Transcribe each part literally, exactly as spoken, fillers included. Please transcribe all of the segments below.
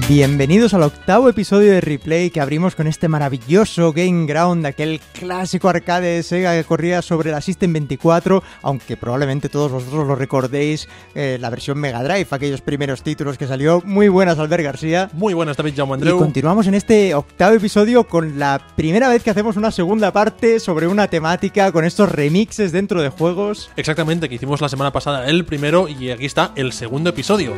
Bienvenidos al octavo episodio de Replay que abrimos con este maravilloso Game Ground, aquel clásico arcade de Sega que corría sobre la System veinticuatro, aunque probablemente todos vosotros lo recordéis, eh, la versión Mega Drive, aquellos primeros títulos que salió. Muy buenas, Albert García. Muy buenas, David Jaume Andreu. Y continuamos en este octavo episodio con la primera vez que hacemos una segunda parte sobre una temática, con estos remixes dentro de juegos. Exactamente, que hicimos la semana pasada el primero y aquí está el segundo episodio.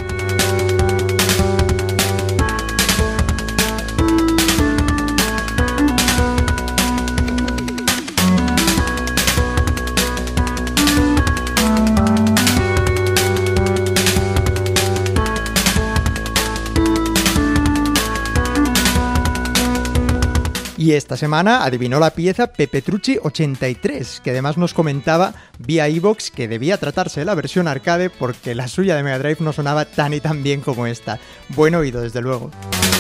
Y esta semana adivinó la pieza Pepetrucci ochenta y tres, que además nos comentaba vía iVoox que debía tratarse de la versión arcade porque la suya de Mega Drive no sonaba tan y tan bien como esta. Buen oído, desde luego.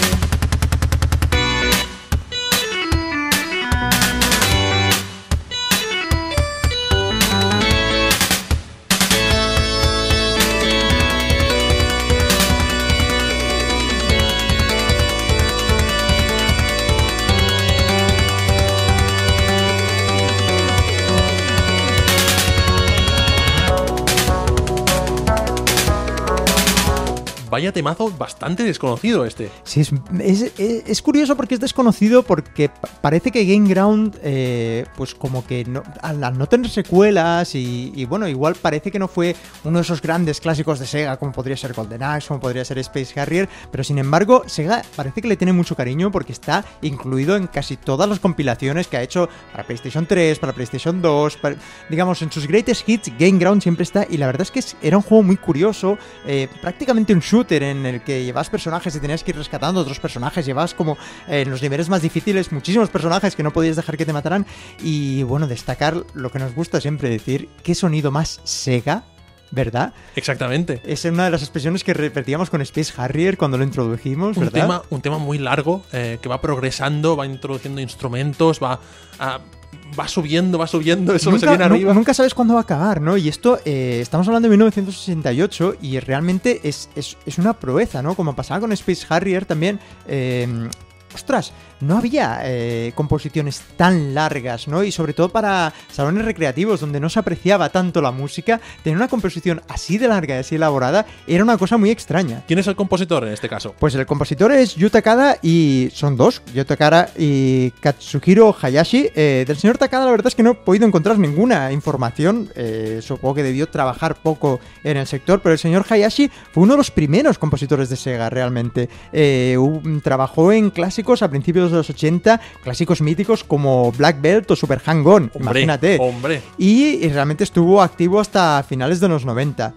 Vaya temazo bastante desconocido este. Sí, es, es, es, es curioso porque es desconocido porque parece que Game Ground, eh, pues como que no, al, al no tener secuelas y, y bueno, igual parece que no fue uno de esos grandes clásicos de Sega como podría ser Golden Axe, como podría ser Space Harrier, pero sin embargo Sega parece que le tiene mucho cariño porque está incluido en casi todas las compilaciones que ha hecho para PlayStation tres, para PlayStation dos, para, digamos, en sus greatest hits Game Ground siempre está, y la verdad es que es, era un juego muy curioso, eh, prácticamente un shooter en el que llevas personajes y tenías que ir rescatando otros personajes, llevas como eh, en los niveles más difíciles muchísimos personajes que no podías dejar que te mataran, y bueno, destacar lo que nos gusta siempre decir, qué sonido más Sega, ¿verdad? Exactamente. Es una de las expresiones que repetíamos con Space Harrier cuando lo introdujimos, ¿verdad? Un tema, un tema muy largo, eh, que va progresando, va introduciendo instrumentos, va a... Va subiendo, va subiendo, eso nunca, se viene arriba. Nunca sabes cuándo va a acabar, ¿no? Y esto, eh, estamos hablando de mil novecientos sesenta y ocho y realmente es, es, es una proeza, ¿no? Como pasaba con Space Harrier también, eh, ostras, no había eh, composiciones tan largas, ¿no? Y sobre todo para salones recreativos donde no se apreciaba tanto la música, tener una composición así de larga y así elaborada era una cosa muy extraña. ¿Quién es el compositor en este caso? Pues el compositor es Yu Takada y son dos, Yu Takada y Katsuhiro Hayashi. Eh, del señor Takada la verdad es que no he podido encontrar ninguna información, eh, supongo que debió trabajar poco en el sector, pero el señor Hayashi fue uno de los primeros compositores de Sega realmente. Eh, un, trabajó en clásicos a principios de los ochenta, clásicos míticos como Black Belt o Super Hang-On, imagínate. Hombre. Y, y realmente estuvo activo hasta finales de los noventa.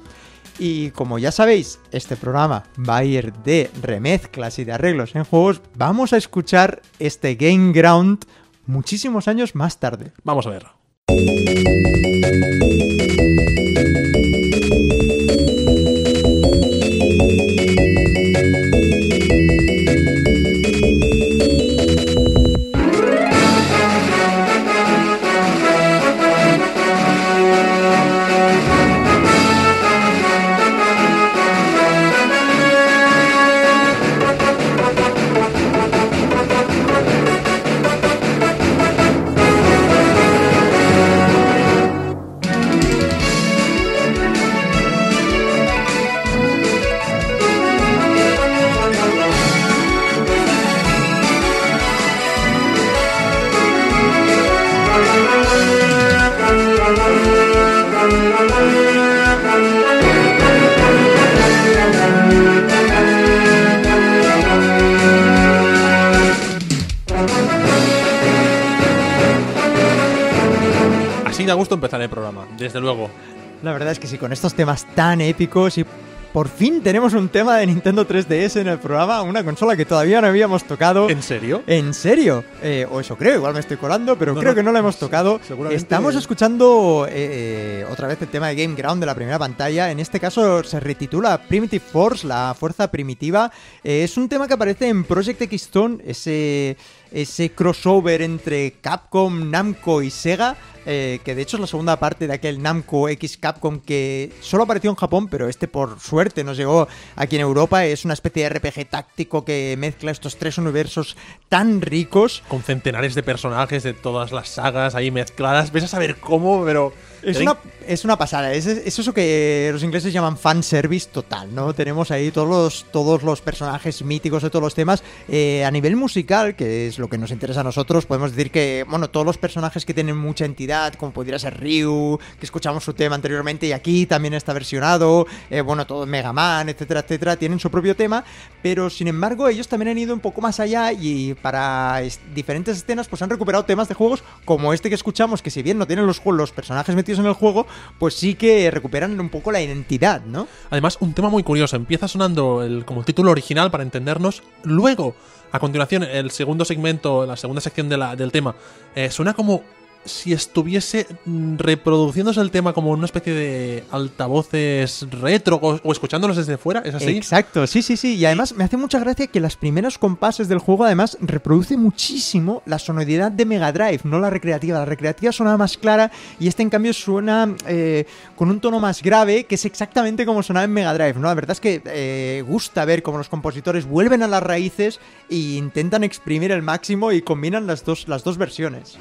Y como ya sabéis, este programa va a ir de remezclas y de arreglos en juegos. Vamos a escuchar este Game Ground muchísimos años más tarde. Vamos a ver. Así da gusto empezar el programa, desde luego. La verdad es que sí, con estos temas tan épicos y por fin tenemos un tema de Nintendo tres D S en el programa, una consola que todavía no habíamos tocado. ¿En serio? ¿En serio? Eh, o eso creo, igual me estoy colando, pero no, creo no, que no la hemos tocado. Seguramente... Estamos escuchando eh, otra vez el tema de Game Ground de la primera pantalla. En este caso se retitula Primitive Force, la fuerza primitiva. Eh, es un tema que aparece en Project X Stone, ese... ese crossover entre Capcom, Namco y Sega, eh, que de hecho es la segunda parte de aquel Namco X Capcom que solo apareció en Japón, pero este por suerte nos llegó aquí en Europa. Es una especie de R P G táctico que mezcla estos tres universos tan ricos. Con centenares de personajes de todas las sagas ahí mezcladas. Ves a saber cómo, pero... Es una, es una pasada, es, es eso que los ingleses llaman fanservice total, ¿no? Tenemos ahí todos los, todos los personajes míticos de todos los temas. Eh, a nivel musical, que es lo que nos interesa a nosotros, podemos decir que, bueno, todos los personajes que tienen mucha entidad, como podría ser Ryu, que escuchamos su tema anteriormente y aquí también está versionado, eh, bueno, todo Mega Man, etcétera, etcétera, tienen su propio tema, pero sin embargo ellos también han ido un poco más allá y para es, diferentes escenas pues han recuperado temas de juegos como este que escuchamos, que si bien no tienen los, los personajes metidos en el juego, pues sí que recuperan un poco la identidad, ¿no? Además, un tema muy curioso, empieza sonando el, como el título original para entendernos, luego, a continuación, el segundo segmento, la segunda sección de la, del tema, eh, suena como si estuviese reproduciéndose el tema como una especie de altavoces retro o, o escuchándolos desde fuera, ¿es así? Exacto, sí, sí, sí. Y además me hace mucha gracia que las primeras compases del juego además reproduce muchísimo la sonoridad de Mega Drive, no la recreativa. La recreativa sonaba más clara y este en cambio suena eh, con un tono más grave, que es exactamente como sonaba en Mega Drive, ¿no? La verdad es que eh, gusta ver cómo los compositores vuelven a las raíces e intentan exprimir el máximo y combinan las dos, las dos versiones.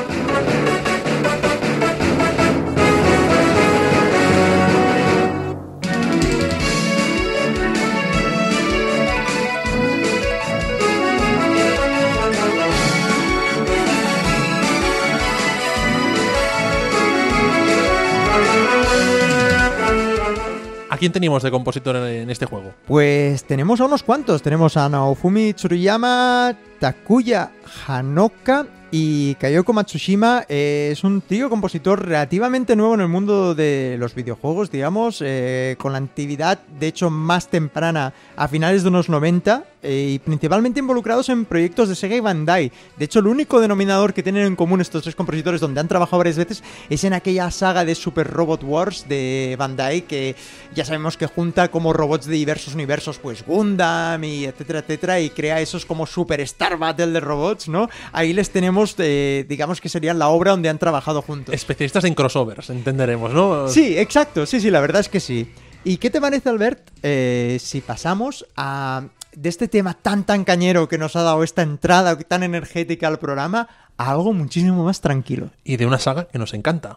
¿A quién teníamos de compositor en este juego? Pues tenemos a unos cuantos. Tenemos a Naofumi Tsuruyama, Takuya Hanoka y Kayoko Matsushima. Eh, es un tío compositor relativamente nuevo en el mundo de los videojuegos, digamos, eh, con la actividad de hecho más temprana a finales de unos noventa eh, y principalmente involucrados en proyectos de Sega y Bandai. De hecho, el único denominador que tienen en común estos tres compositores donde han trabajado varias veces es en aquella saga de Super Robot Wars de Bandai, que ya sabemos que junta como robots de diversos universos, pues Gundam y etcétera, etcétera, y crea esos como Super Star Battle de robots, ¿no? Ahí les tenemos, eh, digamos que serían la obra donde han trabajado juntos. Especialistas en crossovers, entenderemos, ¿no? Sí, exacto, sí, sí, la verdad es que sí. ¿Y qué te parece, Albert, eh, si pasamos a de este tema tan tan cañero que nos ha dado esta entrada tan energética al programa a algo muchísimo más tranquilo? Y de una saga que nos encanta.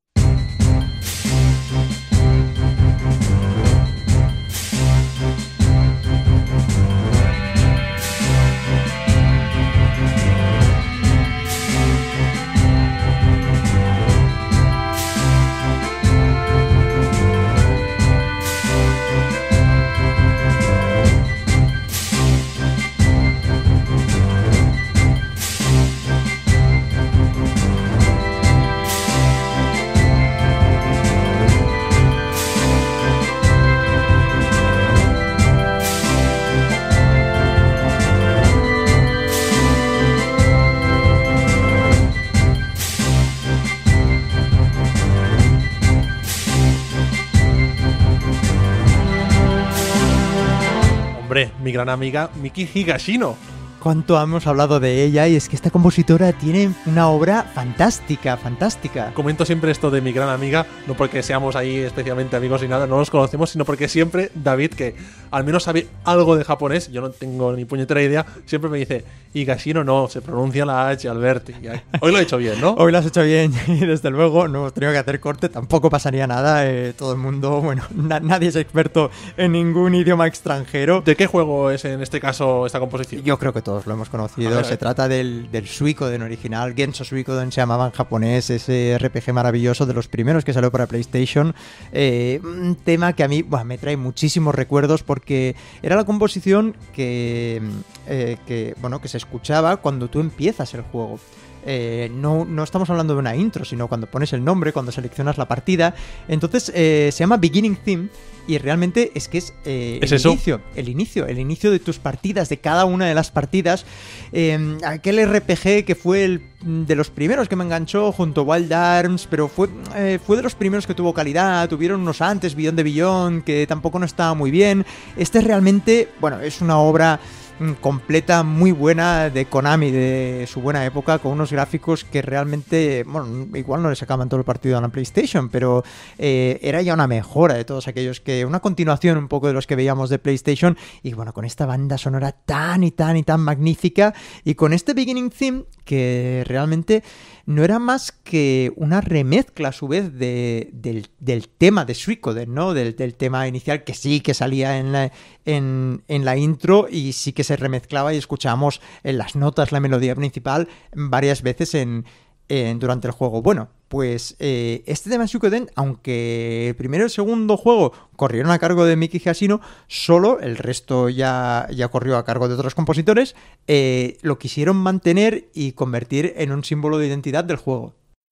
Mi gran amiga Miki Higashino. Cuánto hemos hablado de ella, y es que esta compositora tiene una obra fantástica, fantástica. Comento siempre esto de mi gran amiga, no porque seamos ahí especialmente amigos ni nada, no nos conocemos, sino porque siempre David, que al menos sabe algo de japonés, yo no tengo ni puñetera idea, siempre me dice, Higashino no, se pronuncia la H, Albert. Hoy lo he hecho bien, ¿no? Hoy lo has hecho bien, y desde luego no hemos tenido que hacer corte, tampoco pasaría nada, eh, todo el mundo, bueno, na- nadie es experto en ningún idioma extranjero. ¿De qué juego es en este caso esta composición? Yo creo que todos lo hemos conocido. A ver, a ver. Se trata del, del Suikoden original, Genso Suikoden se llamaba en japonés, ese R P G maravilloso de los primeros que salió para PlayStation. Eh, un tema que a mí buah, me trae muchísimos recuerdos porque era la composición que, eh, que, bueno, que se escuchaba cuando tú empiezas el juego. Eh, no, no estamos hablando de una intro, sino cuando pones el nombre, cuando seleccionas la partida. Entonces eh, se llama Beginning Theme y realmente es que es, eh, ¿Es el eso? inicio, el inicio, el inicio de tus partidas, de cada una de las partidas. Eh, aquel R P G que fue el de los primeros que me enganchó junto a Wild Arms, pero fue, eh, fue de los primeros que tuvo calidad. Tuvieron unos antes, Beyond the Beyond, que tampoco no estaba muy bien. Este realmente, bueno, es una obra mm, completa, muy buena de Konami, de su buena época, con unos gráficos que realmente, bueno, igual no le sacaban todo el partido a la PlayStation, pero eh, era ya una mejora de todos aquellos que, una continuación un poco de los que veíamos de PlayStation, y bueno, con esta banda sonora tan y tan y tan magnífica, y con este beginning theme que realmente no era más que una remezcla a su vez de, del, del tema de Suikoden, ¿no? Del, del tema inicial que sí que salía en la, en, en la intro y sí que se remezclaba y escuchábamos en las notas la melodía principal varias veces en, en durante el juego. Bueno, pues eh, este tema de Suikoden, aunque el primero y el segundo juego corrieron a cargo de Miki Hashino, solo el resto ya, ya corrió a cargo de otros compositores, eh, lo quisieron mantener y convertir en un símbolo de identidad del juego.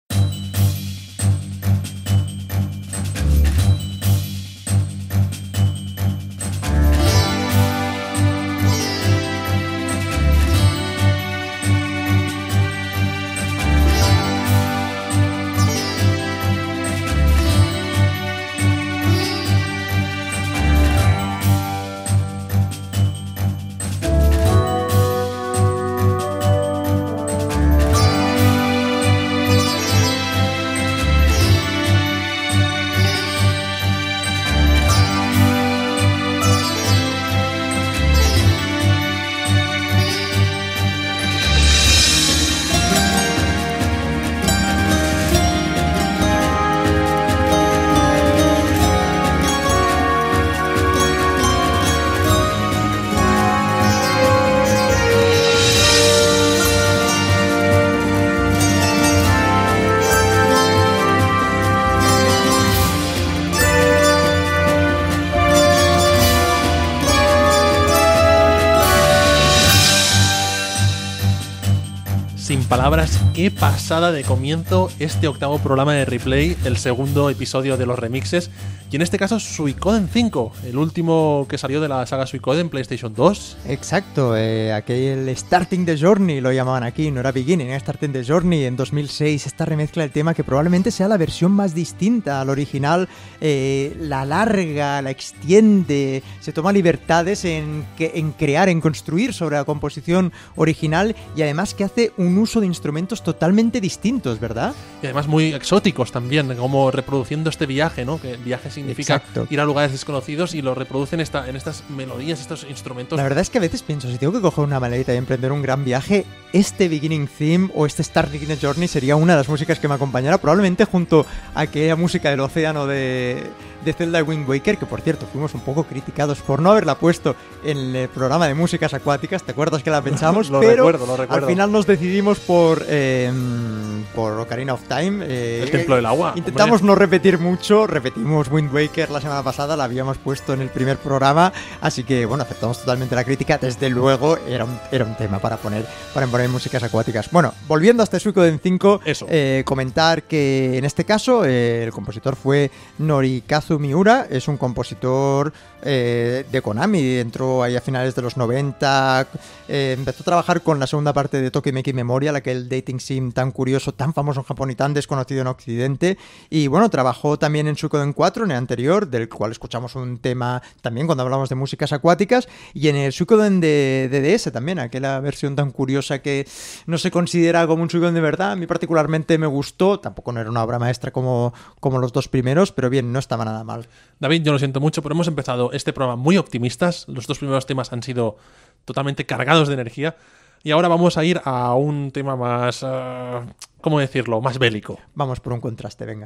Sin palabras, qué pasada de comienzo este octavo programa de Replay, el segundo episodio de los remixes, y en este caso Suikoden cinco, el último que salió de la saga Suikoden PlayStation dos. Exacto, eh, aquel Starting the Journey lo llamaban aquí, no era Beginning, era Starting the Journey en dos mil seis, esta remezcla del tema que probablemente sea la versión más distinta al original, eh, la alarga, la extiende, se toma libertades en, que, en crear, en construir sobre la composición original, y además que hace un uso de instrumentos totalmente distintos, ¿verdad? Y además muy exóticos también, como reproduciendo este viaje, ¿no? Que viaje significa Exacto. ir a lugares desconocidos y lo reproducen esta, en estas melodías, estos instrumentos. La verdad es que a veces pienso, si tengo que coger una maletita y emprender un gran viaje, este Beginning Theme o este Starting the Journey sería una de las músicas que me acompañara, probablemente junto a aquella música del océano de, de Zelda Wind Waker, que por cierto fuimos un poco criticados por no haberla puesto en el programa de músicas acuáticas, ¿te acuerdas que la pensamos? lo Pero recuerdo, lo recuerdo. Al final nos decidimos por eh, por Ocarina of Time. Eh, el Templo del Agua. Intentamos hombre. no repetir mucho, repetimos Wind Waker la semana pasada, la habíamos puesto en el primer programa, así que bueno, aceptamos totalmente la crítica, desde luego era un, era un tema para poner, para poner músicas acuáticas. Bueno, volviendo a este Suikoden cinco, eh, comentar que en este caso eh, el compositor fue Norikazu Miura, es un compositor eh, de Konami, entró ahí a finales de los noventa, eh, empezó a trabajar con la segunda parte de Tokimeki Memorial, aquel dating sim tan curioso, tan famoso en Japón y tan desconocido en Occidente, y bueno, trabajó también en Suikoden cuatro, en el anterior, del cual escuchamos un tema también cuando hablamos de músicas acuáticas, y en el Suikoden de, de D S también, aquella versión tan curiosa que no se considera como un Suikoden de verdad. A mí particularmente me gustó, tampoco no era una obra maestra como, como los dos primeros, pero bien, no estaba nada mal. David, yo lo siento mucho, pero hemos empezado este programa muy optimistas, los dos primeros temas han sido totalmente cargados de energía, y ahora vamos a ir a un tema más, uh, ¿cómo decirlo?, más bélico. Vamos por un contraste, venga.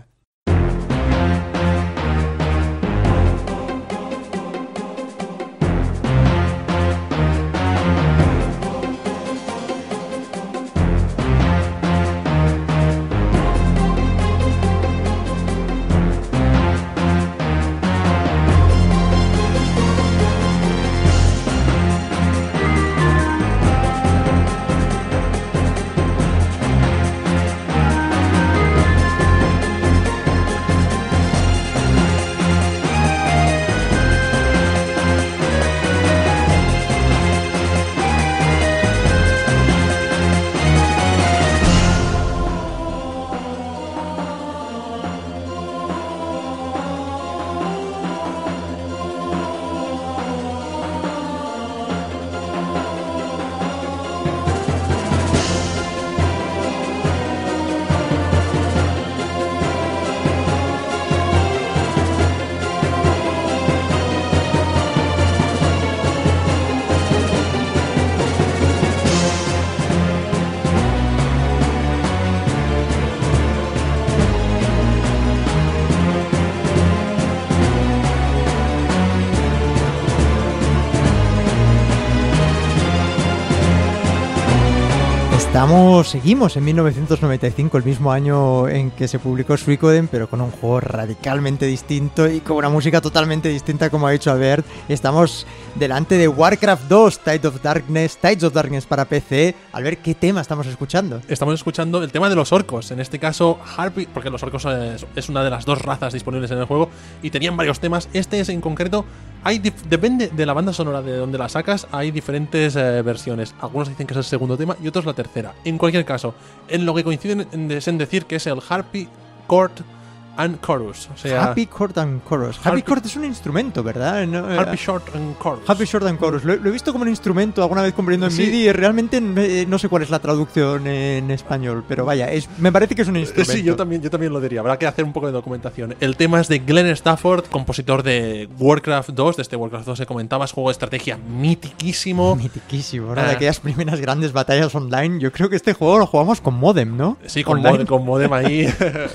Estamos, seguimos en mil novecientos noventa y cinco, el mismo año en que se publicó Suikoden, pero con un juego radicalmente distinto y con una música totalmente distinta, como ha dicho Albert. Estamos delante de Warcraft dos, Tides of Darkness, Tides of Darkness para P C. Albert, ¿qué tema estamos escuchando? Estamos escuchando el tema de los orcos, en este caso Harpy, porque los orcos es, es una de las dos razas disponibles en el juego y tenían varios temas. Este es en concreto, hay depende de la banda sonora de donde la sacas, hay diferentes eh, versiones. Algunos dicen que es el segundo tema y otros la tercera. En cualquier caso, en lo que coinciden en, en decir que es el Harpy Chord and Chorus. O sea, Happy Chord and Chorus. Happy, Happy Chord es un instrumento, ¿verdad? No, Harpy Chord and Chorus. Happy Chord and Chorus. Lo, lo he visto como un instrumento alguna vez comprendiendo en Sí. M I D I y realmente eh, no sé cuál es la traducción en español, pero vaya, es, me parece que es un instrumento. Sí, yo también, yo también lo diría. Habrá que hacer un poco de documentación. El tema es de Glenn Stafford, compositor de Warcraft dos. De este Warcraft dos se comentaba, es juego de estrategia mitiquísimo. Mitiquísimo, ¿no? Ah. De aquellas primeras grandes batallas online. Yo creo que este juego lo jugamos con modem, ¿no? Sí, con Online. modem, con modem ahí.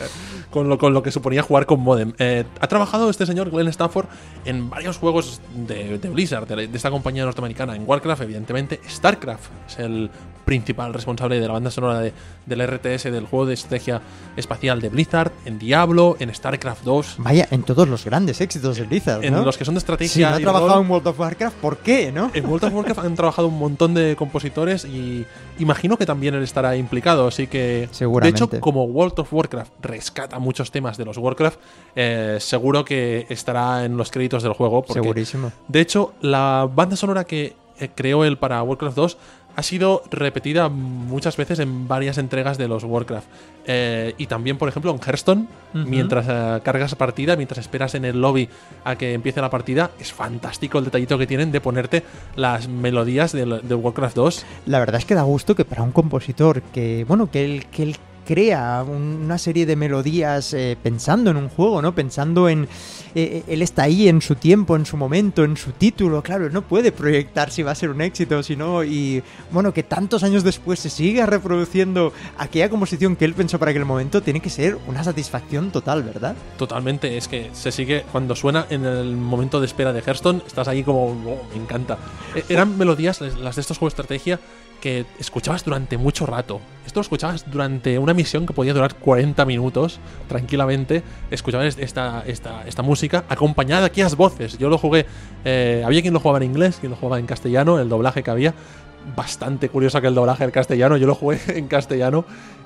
Con lo, con lo que suponía jugar con modem. Eh, ha trabajado este señor Glenn Stafford en varios juegos de, de Blizzard, de, de esta compañía norteamericana. En Warcraft, evidentemente. StarCraft es el principal responsable de la banda sonora de, del R T S, del juego de estrategia espacial de Blizzard. En Diablo, en StarCraft dos. Vaya, en todos los grandes éxitos de Blizzard, En ¿no? los que son de estrategia. Si no ha y trabajado rol. en World of Warcraft, ¿por qué, no? En World of Warcraft han trabajado un montón de compositores y imagino que también él estará implicado, así que... Seguramente. De hecho, como World of Warcraft rescata muchos temas de los Warcraft, eh, seguro que estará en los créditos del juego. Porque, Segurísimo. de hecho, la banda sonora que eh, creó él para Warcraft dos ha sido repetida muchas veces en varias entregas de los Warcraft. Eh, y también, por ejemplo, en Hearthstone, Ujú. mientras eh, cargas partida, mientras esperas en el lobby a que empiece la partida, es fantástico el detallito que tienen de ponerte las melodías del, del Warcraft dos. La verdad es que da gusto que para un compositor que, bueno, que él, que él crea un- una serie de melodías eh, pensando en un juego, ¿no? Pensando en... eh, él está ahí en su tiempo, en su momento, en su título. Claro, no puede proyectar si va a ser un éxito, sino... Y, bueno, que tantos años después se siga reproduciendo aquella composición que él pensó para aquel momento, tiene que ser una satisfacción total, ¿verdad? Totalmente, es que se sigue, cuando suena en el momento de espera de Hearthstone, estás ahí como, oh, me encanta. E- Eran melodías, las de estos juegos de estrategia, que escuchabas durante mucho rato. Esto lo escuchabas durante una misión que podía durar cuarenta minutos, tranquilamente. Escuchabas esta, esta, esta música acompañada de aquellas voces. Yo lo jugué, eh, había quien lo jugaba en inglés, quien lo jugaba en castellano, el doblaje que había. Bastante curioso que el doblaje del castellano, yo lo jugué en castellano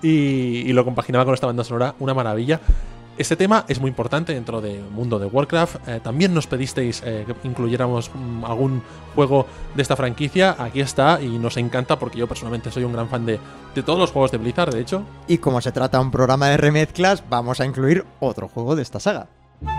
y, y lo compaginaba con esta banda sonora, una maravilla. Este tema es muy importante dentro del mundo de Warcraft. Eh, también nos pedisteis eh, que incluyéramos mm, algún juego de esta franquicia. Aquí está y nos encanta porque yo personalmente soy un gran fan de, de todos los juegos de Blizzard, de hecho. Y como se trata de un programa de remezclas, vamos a incluir otro juego de esta saga.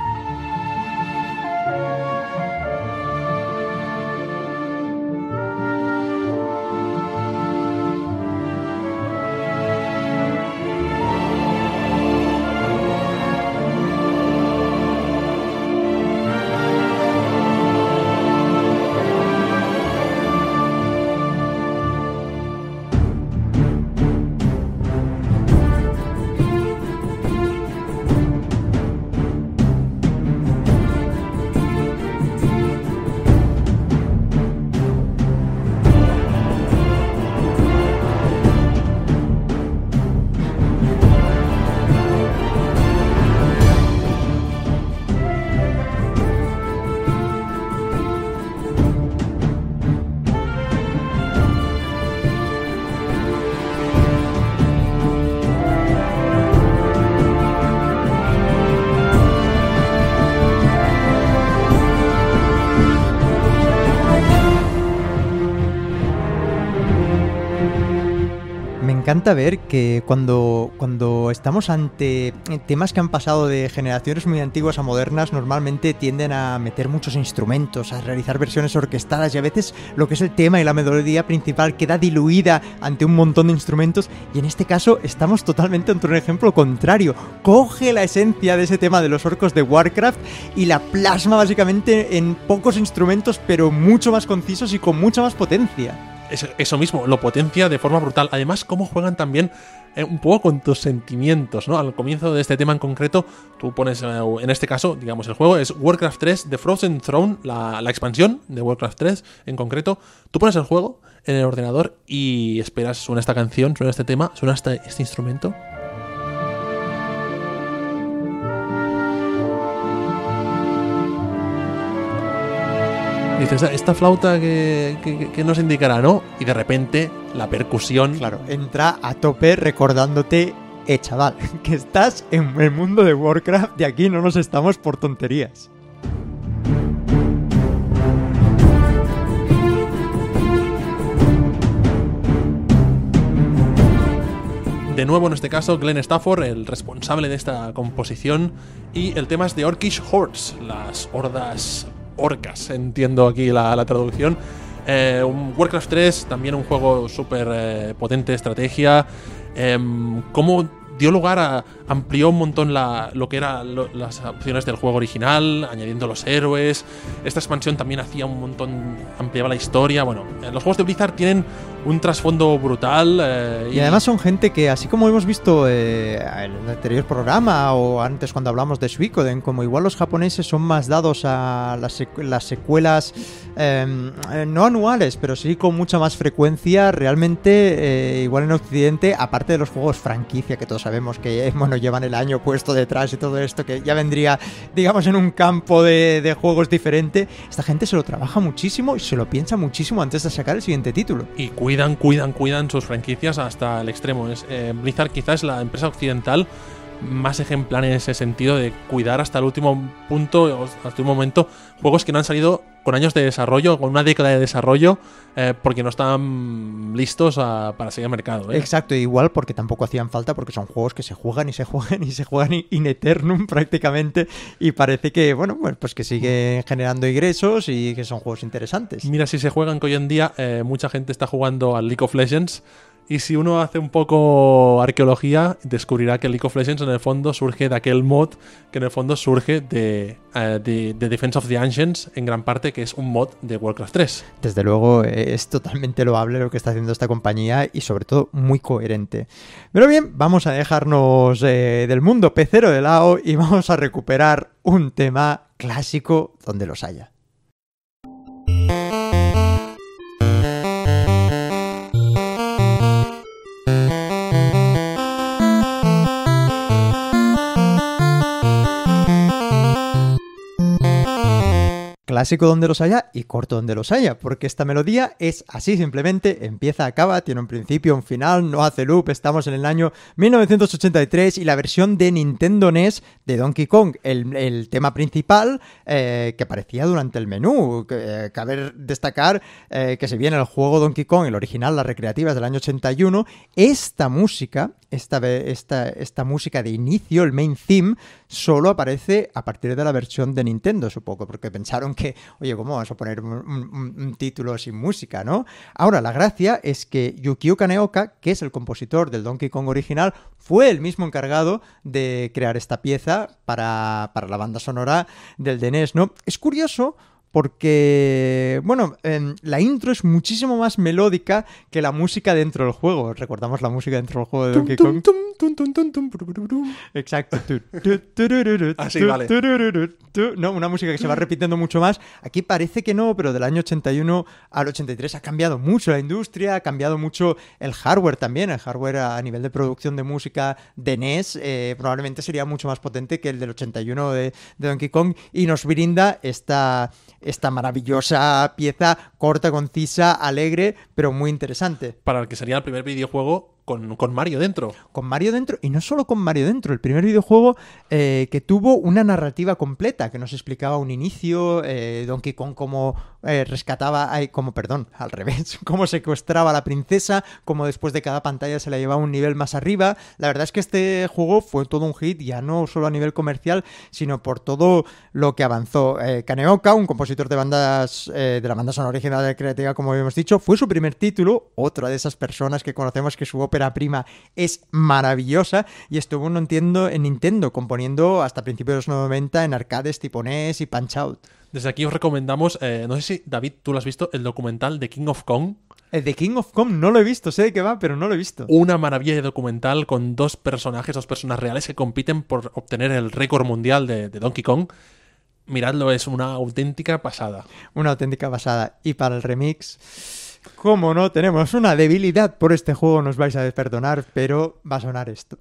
Me encanta ver que cuando, cuando estamos ante temas que han pasado de generaciones muy antiguas a modernas, normalmente tienden a meter muchos instrumentos, a realizar versiones orquestadas y a veces lo que es el tema y la melodía principal queda diluida ante un montón de instrumentos y en este caso estamos totalmente ante un ejemplo contrario. Coge la esencia de ese tema de los orcos de Warcraft y la plasma básicamente en pocos instrumentos pero mucho más concisos y con mucha más potencia. es, eso mismo, lo potencia de forma brutal. Además, cómo juegan también eh, un poco con tus sentimientos, ¿no? Al comienzo de este tema en concreto, tú pones, eh, en este caso, digamos, el juego es Warcraft tres The Frozen Throne, la, la expansión de Warcraft tres en concreto. Tú pones el juego en el ordenador y esperas, suena esta canción, suena este tema, suena este, este instrumento. Dices, esta flauta que, que, que nos indicará, ¿no? Y de repente la percusión. Claro, entra a tope recordándote, eh, chaval, que estás en el mundo de Warcraft, de aquí no nos estamos por tonterías. De nuevo, en este caso, Glenn Stafford, el responsable de esta composición. Y el tema es de Orcish Hordes, las hordas orcas, entiendo aquí la, la traducción. Eh, un Warcraft tres, también un juego súper eh, potente de estrategia. Eh, ¿Cómo dio lugar a... amplió un montón la, lo que eran las opciones del juego original, añadiendo los héroes. Esta expansión también hacía un montón, ampliaba la historia. Bueno, eh, los juegos de Blizzard tienen un trasfondo brutal. Eh, y, y además son gente que, así como hemos visto eh, en el anterior programa o antes cuando hablamos de Suikoden, como igual los japoneses son más dados a las, secu las secuelas eh, no anuales, pero sí con mucha más frecuencia, realmente eh, igual en Occidente, aparte de los juegos franquicia que todos sabemos que, bueno, llevan el año puesto detrás y todo esto, que ya vendría, digamos, en un campo de, de juegos diferente, esta gente se lo trabaja muchísimo y se lo piensa muchísimo antes de sacar el siguiente título. Y cuidan, cuidan, cuidan sus franquicias hasta el extremo. Es, eh, Blizzard quizás es la empresa occidental más ejemplar en ese sentido de cuidar hasta el último punto, hasta el último momento, juegos que no han salido con años de desarrollo, con una década de desarrollo, eh, porque no están listos a, para seguir al mercado. ¿eh? Exacto, igual porque tampoco hacían falta, porque son juegos que se juegan y se juegan y se juegan in eternum prácticamente, y parece que, bueno, pues que siguen generando ingresos y que son juegos interesantes. Mira, si se juegan, que hoy en día eh, mucha gente está jugando al League of Legends. Y si uno hace un poco arqueología, descubrirá que League of Legends en el fondo surge de aquel mod que en el fondo surge de, uh, de, de Defense of the Ancients, en gran parte, que es un mod de Warcraft tres. Desde luego es totalmente loable lo que está haciendo esta compañía y sobre todo muy coherente. Pero bien, vamos a dejarnos eh, del mundo pecero de lado y vamos a recuperar un tema clásico donde los haya. Clásico donde los haya y corto donde los haya, porque esta melodía es así simplemente, empieza, acaba, tiene un principio, un final, no hace loop, estamos en el año mil novecientos ochenta y tres y la versión de Nintendo N E S de Donkey Kong, el, el tema principal eh, que aparecía durante el menú. Que, cabe destacar eh, que si bien el juego Donkey Kong, el original, las recreativas del año ochenta y uno, esta música, esta, esta, esta música de inicio, el main theme, solo aparece a partir de la versión de Nintendo, supongo, porque pensaron que, oye, ¿cómo vamos a poner un, un, un título sin música, no? Ahora, la gracia es que Yukio Kaneoka, que es el compositor del Donkey Kong original, fue el mismo encargado de crear esta pieza para, para la banda sonora del D N E S, ¿no? Es curioso porque, bueno, eh, la intro es muchísimo más melódica que la música dentro del juego. ¿Recordamos la música dentro del juego de Donkey Kong? Exacto. Así, vale. No, una música que se va repitiendo mucho más. Aquí parece que no, pero del año ochenta y uno al ochenta y tres ha cambiado mucho la industria, ha cambiado mucho el hardware también. El hardware a nivel de producción de música de N E S eh, probablemente sería mucho más potente que el del ochenta y uno de, de Donkey Kong, y nos brinda esta... esta maravillosa pieza corta, concisa, alegre, pero muy interesante. Para el que sería el primer videojuego con, con Mario dentro. Con Mario dentro, y no solo con Mario dentro, el primer videojuego eh, que tuvo una narrativa completa, que nos explicaba un inicio, eh, Donkey Kong cómo eh, rescataba, ay, como, perdón, al revés, cómo secuestraba a la princesa, cómo después de cada pantalla se la llevaba un nivel más arriba. La verdad es que este juego fue todo un hit, ya no solo a nivel comercial, sino por todo lo que avanzó. Eh, Kaneoka, un compositor de bandas, eh, de la banda sonora original de Creativa, como habíamos dicho, fue su primer título, otra de esas personas que conocemos que su ópera prima es maravillosa, y estuvo, no entiendo, en Nintendo, componiendo hasta principios de los noventa en arcades tipo N E S y Punch-Out. Desde aquí os recomendamos, eh, no sé si, David, tú lo has visto, el documental de King of Kong. El de King of Kong no lo he visto, sé de qué va, pero no lo he visto. Una maravilla de documental con dos personajes, dos personas reales que compiten por obtener el récord mundial de, de Donkey Kong. Miradlo, es una auténtica pasada. Una auténtica pasada. Y para el remix, como no tenemos una debilidad por este juego, nos vais a perdonar, pero va a sonar esto.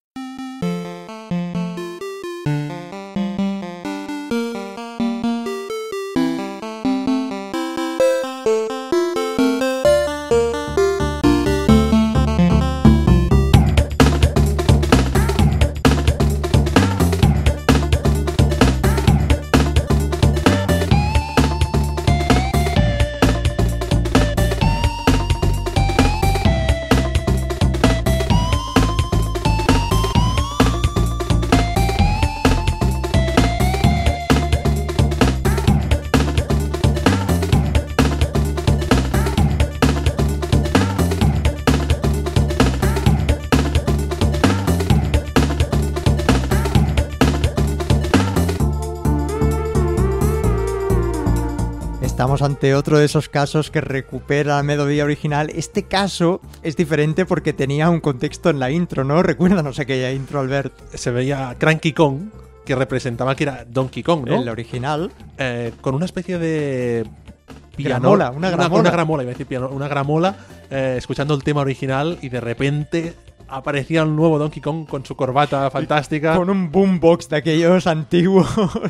Estamos ante otro de esos casos que recupera la melodía original. Este caso es diferente porque tenía un contexto en la intro, ¿no? Recuérdanos aquella intro, Albert. Se veía Cranky Kong, que representaba que era Donkey Kong, ¿no? El original. Eh, con una especie de... Gramola, una gramola. Una, una gramola, iba a decir piano, una gramola, eh, escuchando el tema original y de repente aparecía un nuevo Donkey Kong con su corbata fantástica. Con un boombox de aquellos antiguos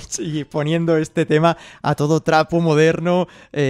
y poniendo este tema a todo trapo moderno.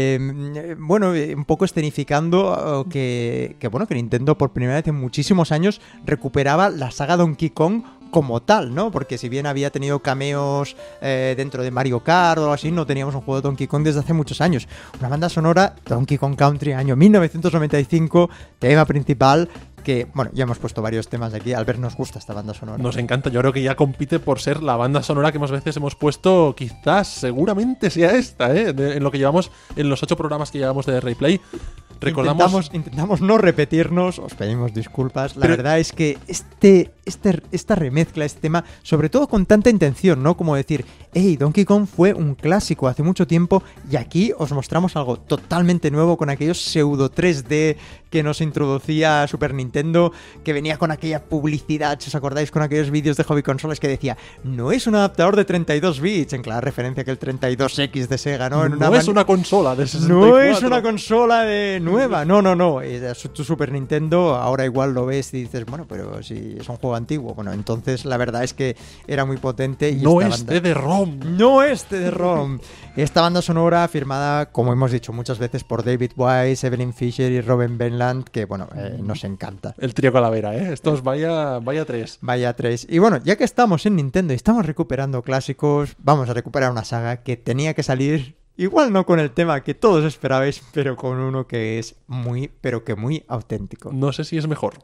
Eh, bueno, un poco escenificando que, que, bueno, que Nintendo por primera vez en muchísimos años recuperaba la saga Donkey Kong como tal, ¿no? Porque si bien había tenido cameos eh, dentro de Mario Kart o algo así, no teníamos un juego de Donkey Kong desde hace muchos años. Una banda sonora, Donkey Kong Country, año mil novecientos noventa y cinco, tema principal, que, bueno, ya hemos puesto varios temas aquí. Albert, nos gusta esta banda sonora. Nos encanta, yo creo que ya compite por ser la banda sonora que más veces hemos puesto, quizás, seguramente sea esta, ¿eh? De, en lo que llevamos, en los ocho programas que llevamos de Replay. Recordamos... Intentamos, intentamos no repetirnos, os pedimos disculpas. La Pero... verdad es que este, este, esta remezcla, este tema, sobre todo con tanta intención, ¿no? Como decir, hey, Donkey Kong fue un clásico hace mucho tiempo y aquí os mostramos algo totalmente nuevo con aquellos pseudo tres D que nos introducía Super Nintendo, que venía con aquella publicidad, si os acordáis, con aquellos vídeos de hobby consolas que decía, no es un adaptador de treinta y dos bits, en clara referencia que el treinta y dos equis de Sega, ¿no? En no una es man... una consola de sesenta y cuatro. No es una consola de nueva, no, no, no. Tu Super Nintendo ahora igual lo ves y dices, bueno, pero si es un juego antiguo. Bueno, entonces la verdad es que era muy potente. Y no esta es banda... de ROM. No es de ROM. Esta banda sonora firmada, como hemos dicho muchas veces, por David Wise, Evelyn Fisher y Robin Benland, que bueno, eh, nos encanta. El trío calavera, ¿eh? Estos vaya, vaya tres. Vaya tres. Y bueno, ya que estamos en Nintendo y estamos recuperando clásicos, vamos a recuperar una saga que tenía que salir... Igual no con el tema que todos esperabais, pero con uno que es muy, pero que muy auténtico. No sé si es mejor.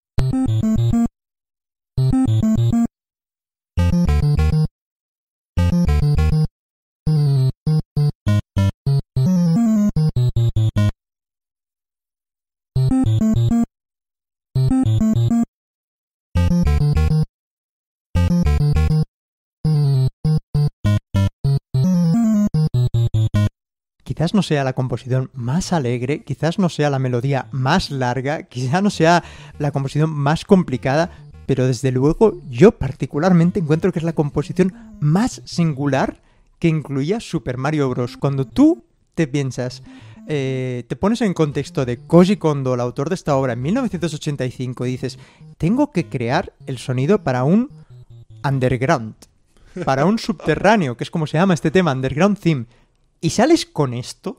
Quizás no sea la composición más alegre, quizás no sea la melodía más larga, quizás no sea la composición más complicada, pero desde luego yo particularmente encuentro que es la composición más singular que incluía Super Mario Bros. Cuando tú te piensas, eh, te pones en contexto de Koji Kondo, el autor de esta obra, en mil novecientos ochenta y cinco, y dices, tengo que crear el sonido para un underground, para un subterráneo, que es como se llama este tema, Underground Theme. ¿Y sales con esto?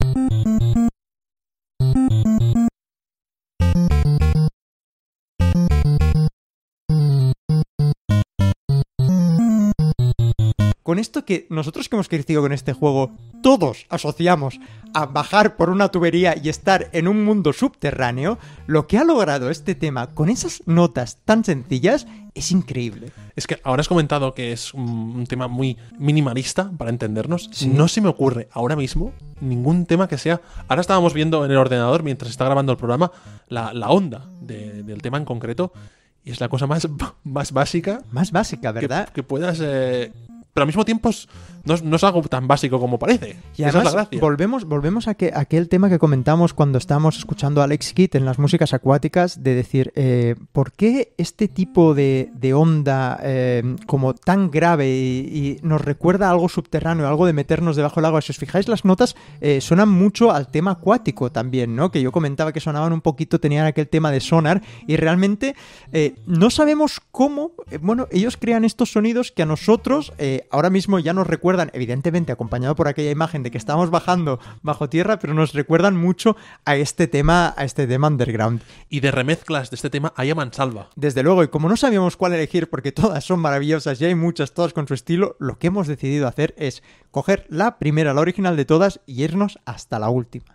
Con esto que nosotros que hemos crecido con este juego, todos asociamos a bajar por una tubería y estar en un mundo subterráneo, lo que ha logrado este tema con esas notas tan sencillas es increíble. Es que ahora has comentado que es un, un tema muy minimalista, para entendernos. Sí. No se me ocurre ahora mismo ningún tema que sea... Ahora estábamos viendo en el ordenador, mientras está grabando el programa, la, la onda de, del tema en concreto, y es la cosa más, más básica... Más básica, ¿verdad? Que, que puedas... Eh, pero al mismo tiempo es, no, es, no es algo tan básico como parece. Y Esa además, es la gracia. volvemos, volvemos a, que, a aquel tema que comentamos cuando estábamos escuchando a Alex Kidd en las músicas acuáticas, de decir, eh, ¿por qué este tipo de, de onda eh, como tan grave y, y nos recuerda a algo subterráneo, algo de meternos debajo del agua? Si os fijáis, las notas eh, suenan mucho al tema acuático también, ¿no? Que yo comentaba que sonaban un poquito, tenían aquel tema de sonar, y realmente eh, no sabemos cómo, eh, bueno, ellos crean estos sonidos que a nosotros eh, ahora mismo ya nos recuerdan, evidentemente acompañado por aquella imagen de que estamos bajando bajo tierra, pero nos recuerdan mucho a este tema, a este tema underground. Y de remezclas de este tema hay a mansalva. Desde luego, y como no sabíamos cuál elegir porque todas son maravillosas y hay muchas, todas con su estilo, lo que hemos decidido hacer es coger la primera, la original de todas, y irnos hasta la última.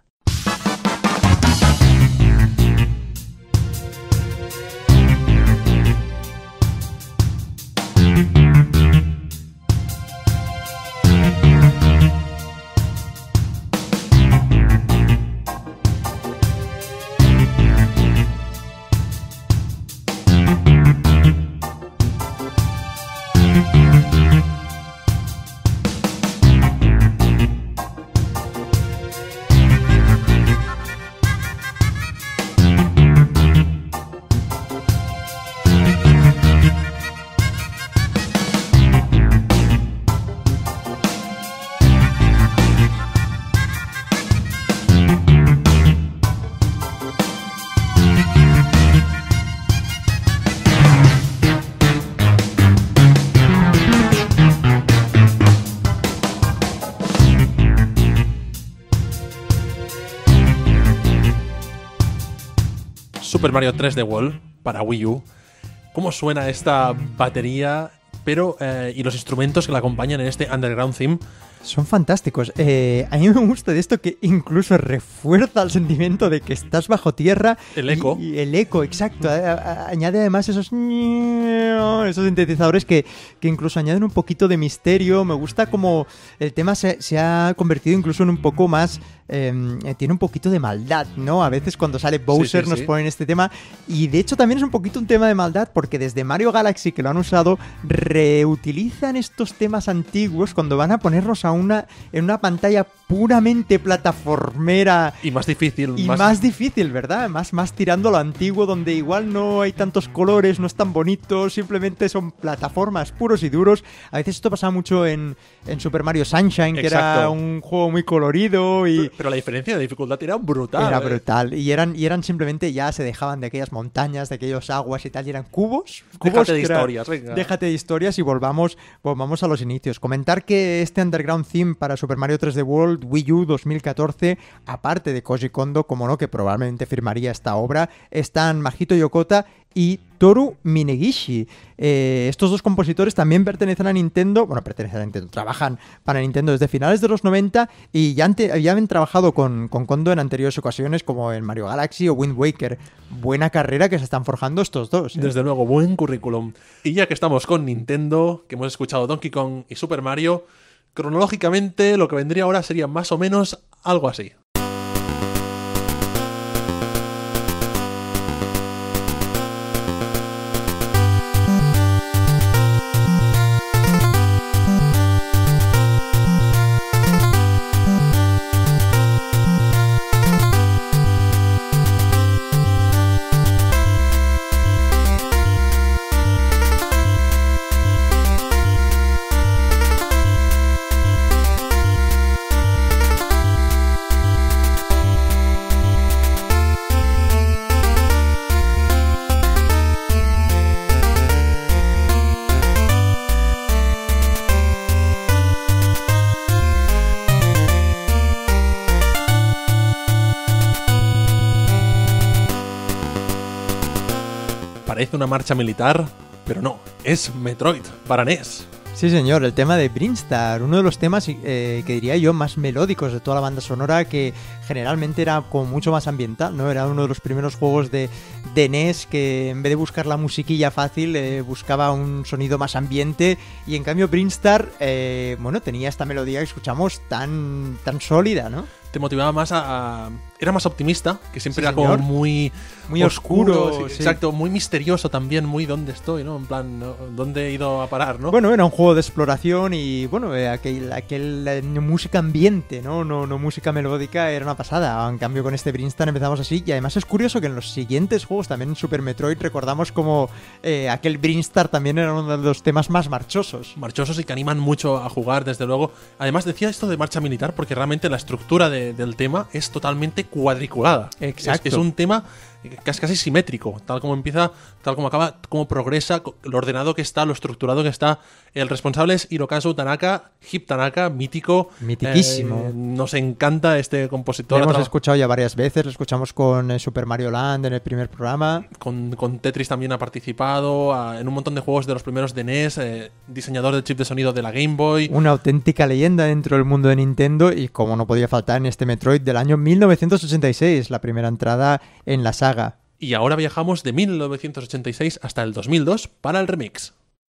Super Mario tres D World para Wii U. ¿Cómo suena esta batería? Pero, eh, y los instrumentos que la acompañan en este Underground Theme. Son fantásticos. Eh, a mí me gusta de esto que incluso refuerza el sentimiento de que estás bajo tierra. El eco. Y, y el eco, exacto. A, a, añade además esos esos sintetizadores que, que incluso añaden un poquito de misterio. Me gusta como el tema se, se ha convertido incluso en un poco más... Eh, tiene un poquito de maldad, ¿no? A veces cuando sale Bowser sí, sí, nos sí. ponen este tema, y de hecho también es un poquito un tema de maldad porque desde Mario Galaxy, que lo han usado, reutilizan estos temas antiguos cuando van a ponerlos a una, en una pantalla puramente plataformera y más difícil y más, más difícil, ¿verdad? Más, más tirando a lo antiguo, donde igual no hay tantos colores, no es tan bonito, simplemente son plataformas puros y duros. A veces esto pasaba mucho en, en Super Mario Sunshine, que Exacto. era un juego muy colorido y... Pero la diferencia de dificultad era brutal. Era ¿eh? brutal. Y eran, y eran simplemente, ya se dejaban de aquellas montañas, de aquellos aguas y tal, y eran cubos. cubos déjate de era, historias, venga. Déjate de historias y volvamos, volvamos a los inicios. Comentar que este Underground Theme para Super Mario tres D World Wii U dos mil catorce, aparte de Koji Kondo, como no, que probablemente firmaría esta obra, están Majito Yokota y Toru Minegishi. Eh, estos dos compositores también pertenecen a Nintendo, bueno, pertenecen a Nintendo, trabajan para Nintendo desde finales de los noventa y ya, ante, ya han trabajado con, con Kondo en anteriores ocasiones, como en Mario Galaxy o Wind Waker. Buena carrera que se están forjando estos dos. ¿eh? Desde luego, buen currículum. Y ya que estamos con Nintendo, que hemos escuchado Donkey Kong y Super Mario, cronológicamente lo que vendría ahora sería más o menos algo así. Parece una marcha militar, pero no, es Metroid para N E S. Sí, señor, el tema de Brinstar, uno de los temas eh, que diría yo más melódicos de toda la banda sonora, que generalmente era como mucho más ambiental, ¿no? Era uno de los primeros juegos de, de N E S que en vez de buscar la musiquilla fácil eh, buscaba un sonido más ambiente, y en cambio Brinstar, eh, bueno, tenía esta melodía que escuchamos tan, tan sólida, ¿no? te motivaba más a... a- era más optimista, que siempre Sí, era como señor. muy... Muy oscuro, sí, sí. Exacto, muy misterioso también, muy dónde estoy, ¿no? En plan, ¿no? ¿Dónde he ido a parar, no? Bueno, era un juego de exploración y, bueno, eh, aquel, aquel eh, música ambiente, ¿no? ¿no? No música melódica, era una pasada. En cambio, con este Brinstar empezamos así. Y además es curioso que en los siguientes juegos, también en Super Metroid, recordamos como eh, aquel Brinstar también era uno de los temas más marchosos. Marchosos y que animan mucho a jugar, desde luego. Además, decía esto de marcha militar porque realmente la estructura de- del tema es totalmente cuadriculada. Exacto. Es, es un tema casi, casi simétrico, tal como empieza, tal como acaba, cómo progresa, co- lo ordenado que está, lo estructurado que está. El responsable es Hirokazu Tanaka, Hip Tanaka, mítico. Mitiquísimo. Eh, nos encanta este compositor. Lo hemos Ha tra- escuchado ya varias veces, lo escuchamos con eh, Super Mario Land en el primer programa. Con, con Tetris también ha participado, a- en un montón de juegos de los primeros de N E S, eh, diseñador del chip de sonido de la Game Boy. Una auténtica leyenda dentro del mundo de Nintendo y como no podía faltar en este Metroid del año mil novecientos ochenta y seis, la primera entrada en la saga. Y ahora viajamos de mil novecientos ochenta y seis hasta el dos mil dos para el remix.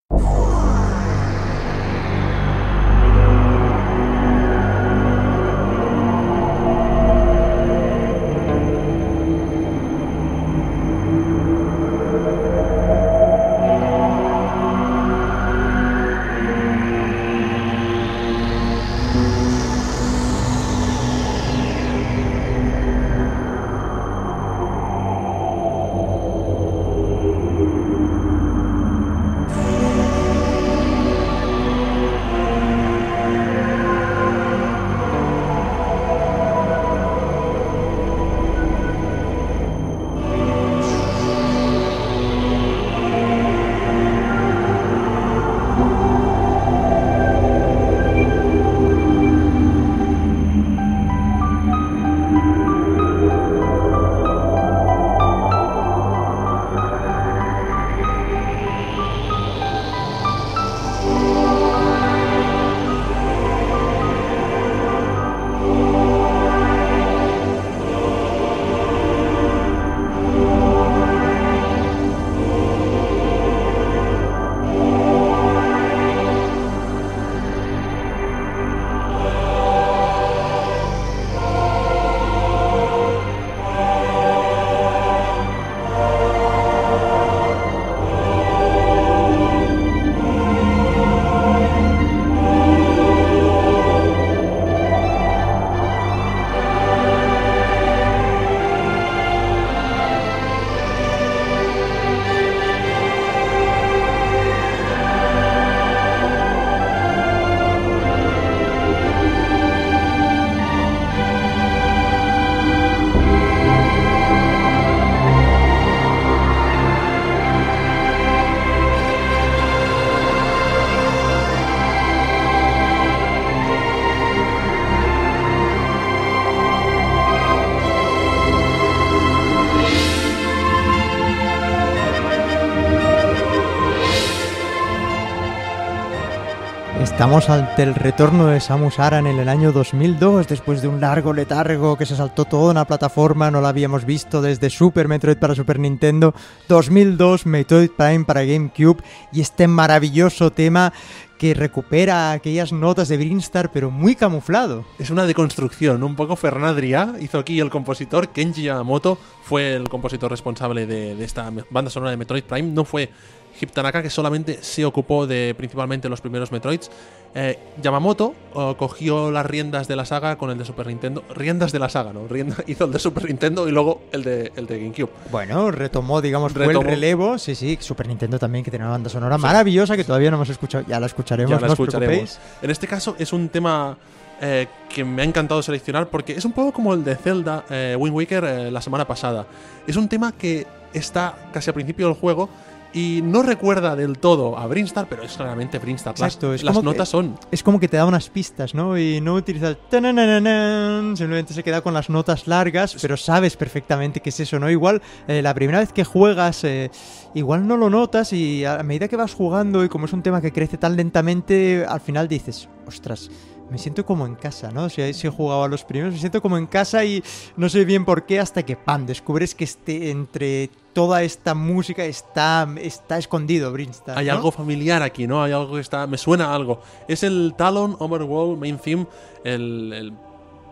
Estamos ante el retorno de Samus Aran en el año dos mil dos, después de un largo letargo que se saltó toda una plataforma, no la habíamos visto desde Super Metroid para Super Nintendo, dos mil dos Metroid Prime para GameCube, y este maravilloso tema que recupera aquellas notas de Brinstar, pero muy camuflado. Es una deconstrucción, un poco Fernandria hizo aquí el compositor. Kenji Yamamoto fue el compositor responsable de, de esta banda sonora de Metroid Prime. No fue Hip Tanaka, que solamente se ocupó de principalmente los primeros Metroids. Eh, Yamamoto uh, cogió las riendas de la saga con el de Super Nintendo. Riendas de la saga, ¿no? Rienda, hizo el de Super Nintendo y luego el de, el de GameCube. Bueno, retomó, digamos, Retomó. fue el relevo. Sí, sí, Super Nintendo también, que tenía una banda sonora sí. maravillosa que todavía no hemos escuchado. Ya la escucharemos, ya la no os escucharemos. preocupéis. En este caso es un tema eh, que me ha encantado seleccionar porque es un poco como el de Zelda eh, Wind Waker eh, la semana pasada. Es un tema que está casi al principio del juego y no recuerda del todo a Brinstar, pero es claramente Brinstar. Exacto, las es las como notas que, son. Es como que te da unas pistas, ¿no? Y no utilizas tananananan, simplemente se queda con las notas largas, pero sabes perfectamente qué es eso, ¿no? Igual eh, la primera vez que juegas, eh, igual no lo notas y a medida que vas jugando y como es un tema que crece tan lentamente, al final dices, ostras, me siento como en casa, ¿no? Si, si he jugado a los primeros, me siento como en casa y no sé bien por qué hasta que, ¡pam!, descubres que este, entre toda esta música está, está escondido Brinstar, Hay ¿no? algo familiar aquí, ¿no? Hay algo que está... Me suena a algo. Es el Talon Overworld Main Theme, el, el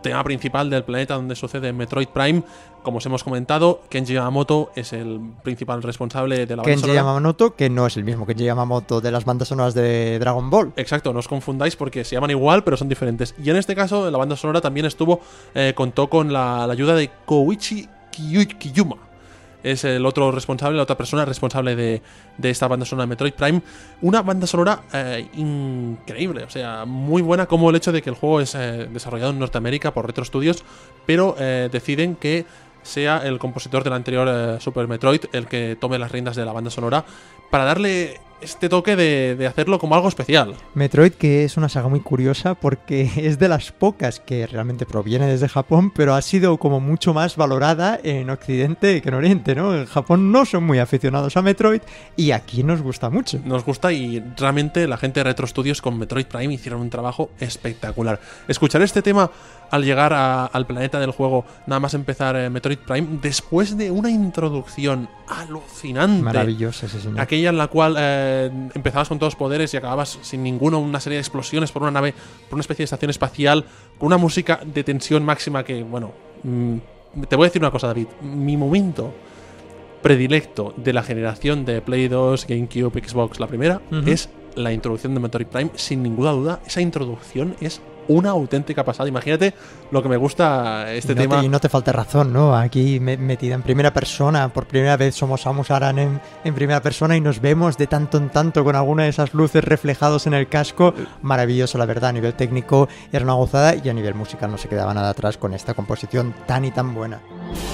tema principal del planeta donde sucede Metroid Prime. Como os hemos comentado, Kenji Yamamoto es el principal responsable de la banda Kenji sonora. Yamamoto, que no es el mismo Kenji Yamamoto de las bandas sonoras de Dragon Ball. Exacto, no os confundáis porque se llaman igual, pero son diferentes. Y en este caso, la banda sonora también estuvo, eh, contó con la, la ayuda de Koichi Kiyuma. Es el otro responsable, la otra persona responsable de, de esta banda sonora de Metroid Prime. Una banda sonora eh, increíble, o sea, muy buena, como el hecho de que el juego es eh, desarrollado en Norteamérica por Retro Studios, pero eh, deciden que sea el compositor del anterior eh, Super Metroid el que tome las riendas de la banda sonora para darle este toque de, de hacerlo como algo especial. Metroid, que es una saga muy curiosa porque es de las pocas que realmente proviene desde Japón, pero ha sido como mucho más valorada en Occidente que en Oriente, ¿no? En Japón no son muy aficionados a Metroid y aquí nos gusta mucho. Nos gusta y realmente la gente de Retro Studios con Metroid Prime hicieron un trabajo espectacular. Escuchar este tema al llegar a, al planeta del juego, nada más empezar eh, Metroid Prime, después de una introducción alucinante. Maravillosa, sí, señor. Aquella en la cual eh, empezabas con todos los poderes y acababas sin ninguno, una serie de explosiones por una nave, por una especie de estación espacial, con una música de tensión máxima que, bueno, mmm, te voy a decir una cosa, David. Mi momento predilecto de la generación de Play dos, GameCube, Xbox, la primera, uh-huh. es la introducción de Metroid Prime, sin ninguna duda. Esa introducción es una auténtica pasada. Imagínate lo que me gusta este no tema. Te, y no te falta razón, ¿no? Aquí me, metida en primera persona, por primera vez somos Samus Aran en, en primera persona y nos vemos de tanto en tanto con alguna de esas luces reflejados en el casco. Maravilloso, la verdad. A nivel técnico era una gozada y a nivel musical no se quedaba nada atrás con esta composición tan y tan buena.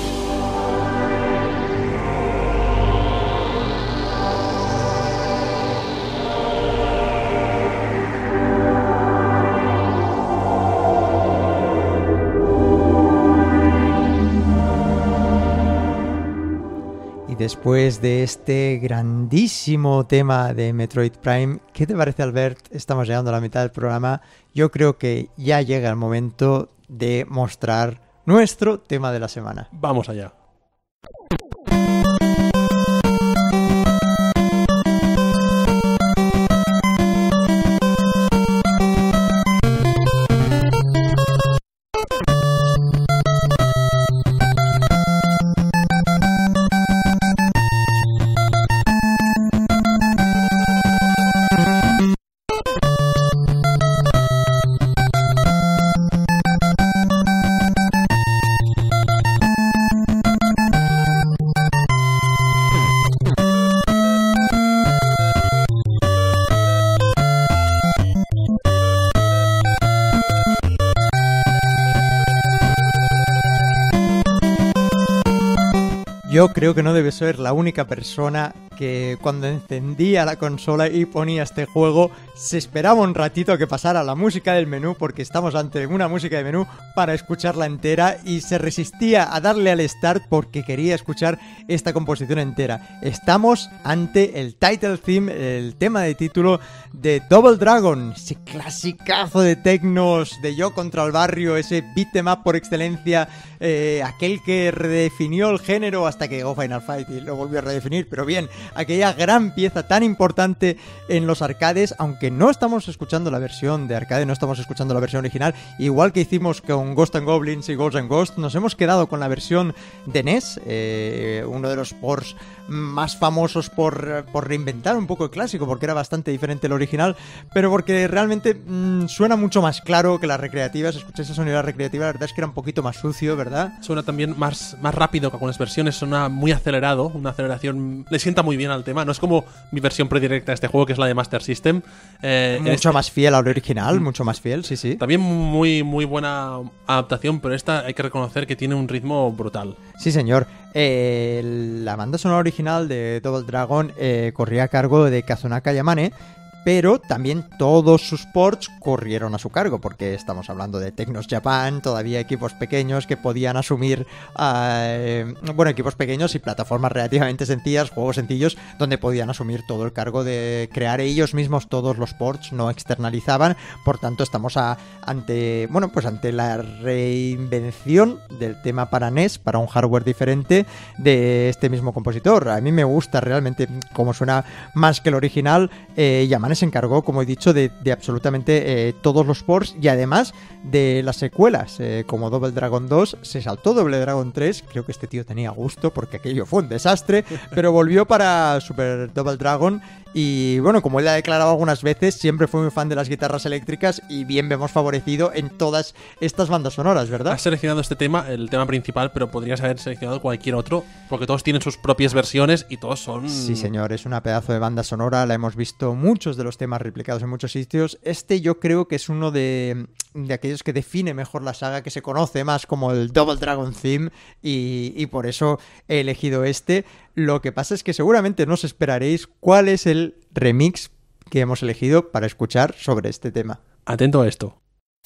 Después de este grandísimo tema de Metroid Prime, ¿qué te parece, Albert? Estamos llegando a la mitad del programa. Yo creo que ya llega el momento de mostrar nuestro tema de la semana. Vamos allá. Yo creo que no debe ser la única persona que cuando encendía la consola y ponía este juego se esperaba un ratito a que pasara la música del menú, porque estamos ante una música de menú para escucharla entera, y se resistía a darle al start porque quería escuchar esta composición entera. Estamos ante el title theme, el tema de título de Double Dragon, ese clasicazo de tecnos de Yo contra el barrio, ese beat em up por excelencia, eh, aquel que redefinió el género hasta que llegó Final Fight y lo volvió a redefinir, pero bien, aquella gran pieza tan importante en los arcades, aunque no estamos escuchando la versión de arcade, no estamos escuchando la versión original, igual que hicimos con Ghost and Goblins y Ghosts and Ghosts, nos hemos quedado con la versión de N E S, eh, uno de los ports más famosos por, por reinventar un poco el clásico, porque era bastante diferente el original, pero porque realmente mmm, suena mucho más claro que las recreativas. Escuché esa sonido recreativa, la verdad es que era un poquito más sucio, ¿verdad? Suena también más, más rápido que algunas versiones, suena muy acelerado, una aceleración, le sienta muy bien al tema, no es como mi versión predilecta de este juego, que es la de Master System. Eh, mucho este... más fiel al original, mucho más fiel, sí, sí. También muy, muy buena adaptación, pero esta hay que reconocer que tiene un ritmo brutal. Sí, señor. Eh, la banda sonora original de Double Dragon eh, corría a cargo de Kazunaka Yamane, pero también todos sus ports corrieron a su cargo, porque estamos hablando de Technos Japan, todavía equipos pequeños que podían asumir, eh, bueno, equipos pequeños y plataformas relativamente sencillas, juegos sencillos, donde podían asumir todo el cargo de crear ellos mismos todos los ports, no externalizaban. Por tanto, estamos a, ante, bueno, pues ante la reinvención del tema para N E S, para un hardware diferente de este mismo compositor. A mí me gusta realmente cómo suena más que el original. eh, Yamane se encargó, como he dicho, de, de absolutamente eh, todos los ports y además de las secuelas, eh, como Double Dragon dos, se saltó Double Dragon tres, creo que este tío tenía gusto porque aquello fue un desastre, pero volvió para Super Double Dragon y bueno, como él ha declarado algunas veces, siempre fue muy fan de las guitarras eléctricas y bien vemos favorecido en todas estas bandas sonoras, ¿verdad? Has seleccionado este tema, el tema principal, pero podrías haber seleccionado cualquier otro, porque todos tienen sus propias versiones y todos son... Sí, señor, es una pedazo de banda sonora, la hemos visto muchos de los temas replicados en muchos sitios. Este yo creo que es uno de, de aquellos que define mejor la saga, que se conoce más como el Double Dragon Theme y, y por eso he elegido este. Lo que pasa es que seguramente no os esperaréis cuál es el remix que hemos elegido para escuchar sobre este tema. Atento a esto.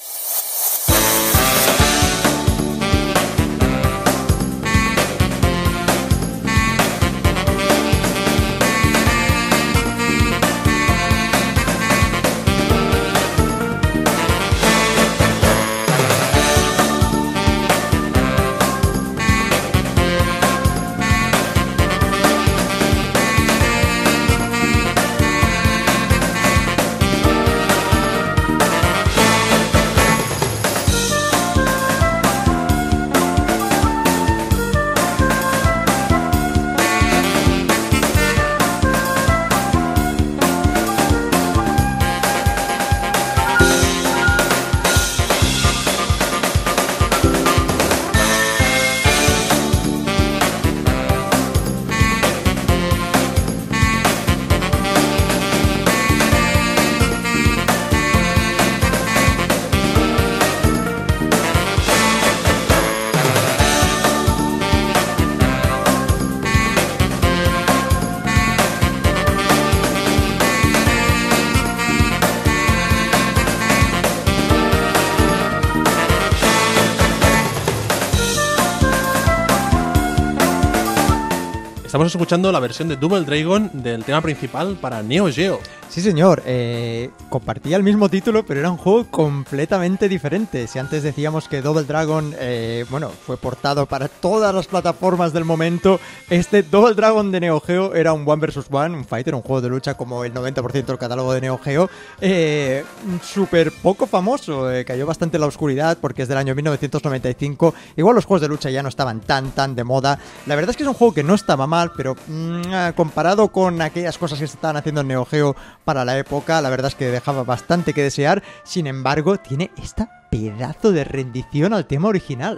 Estamos escuchando la versión de Double Dragon del tema principal para Neo Geo. Sí, señor. Eh, compartía el mismo título, pero era un juego completamente diferente. Si antes decíamos que Double Dragon, eh, bueno, fue portado para todas las plataformas del momento, este Double Dragon de Neo Geo era un One versus One, un fighter, un juego de lucha como el noventa por ciento del catálogo de Neo Geo. Eh, Súper poco famoso, eh, cayó bastante en la oscuridad porque es del año mil novecientos noventa y cinco. Igual los juegos de lucha ya no estaban tan, tan de moda. La verdad es que es un juego que no estaba mal, pero mmm, comparado con aquellas cosas que se estaban haciendo en Neo Geo para la época, la verdad es que dejaba bastante que desear. Sin embargo, tiene esta pedazo de rendición al tema original.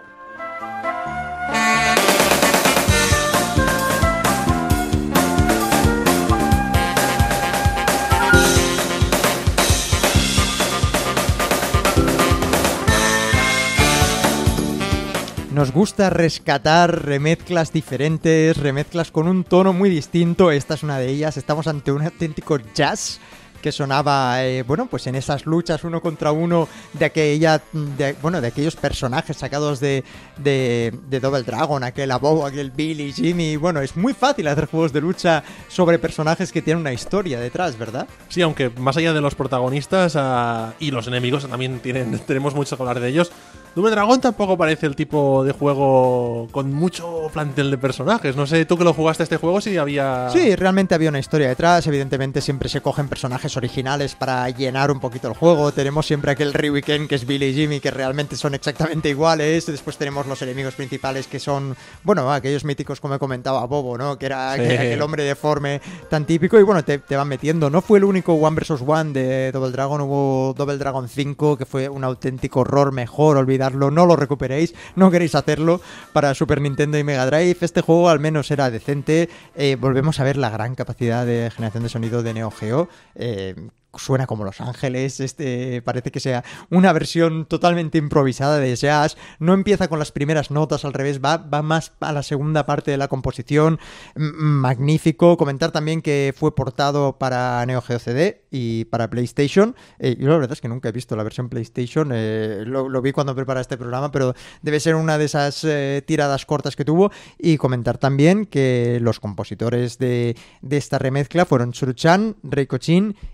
Nos gusta rescatar remezclas diferentes, remezclas con un tono muy distinto. Esta es una de ellas. Estamos ante un auténtico jazz que sonaba, eh, bueno, pues en esas luchas uno contra uno de aquella, de, bueno, de aquellos personajes sacados de, de, de Double Dragon, aquel Abobo, aquel Billy, Jimmy. Bueno, es muy fácil hacer juegos de lucha sobre personajes que tienen una historia detrás, ¿verdad? Sí, aunque más allá de los protagonistas uh, y los enemigos, también tienen, tenemos mucho que hablar de ellos. Double Dragon tampoco parece el tipo de juego con mucho plantel de personajes. No sé, tú que lo jugaste este juego, si había... Sí, realmente había una historia detrás. Evidentemente siempre se cogen personajes originales para llenar un poquito el juego. Tenemos siempre aquel Ryu y Ken, que es Billy y Jimmy, que realmente son exactamente iguales. Después tenemos los enemigos principales, que son, bueno, aquellos míticos, como he comentado, a Bobo, ¿no? Que era sí. aquel hombre deforme tan típico. Y bueno, te, te van metiendo. No fue el único One versus One de Double Dragon. Hubo Double Dragon cinco, que fue un auténtico horror. Mejor olvidar. No lo recuperéis, no queréis hacerlo para Super Nintendo y Mega Drive. Este juego al menos era decente. Eh, volvemos a ver la gran capacidad de generación de sonido de Neo Geo. Eh, suena como Los Ángeles, este parece que sea una versión totalmente improvisada de jazz, no empieza con las primeras notas, al revés, va, va más a la segunda parte de la composición. M- magnífico. Comentar también que fue portado para Neo Geo C D y para PlayStation. Eh, yo la verdad es que nunca he visto la versión PlayStation, eh, lo, lo vi cuando preparé este programa, pero debe ser una de esas eh, tiradas cortas que tuvo. Y comentar también que los compositores de, de esta remezcla fueron Tsuru-chan, Reiko Chin y Izuka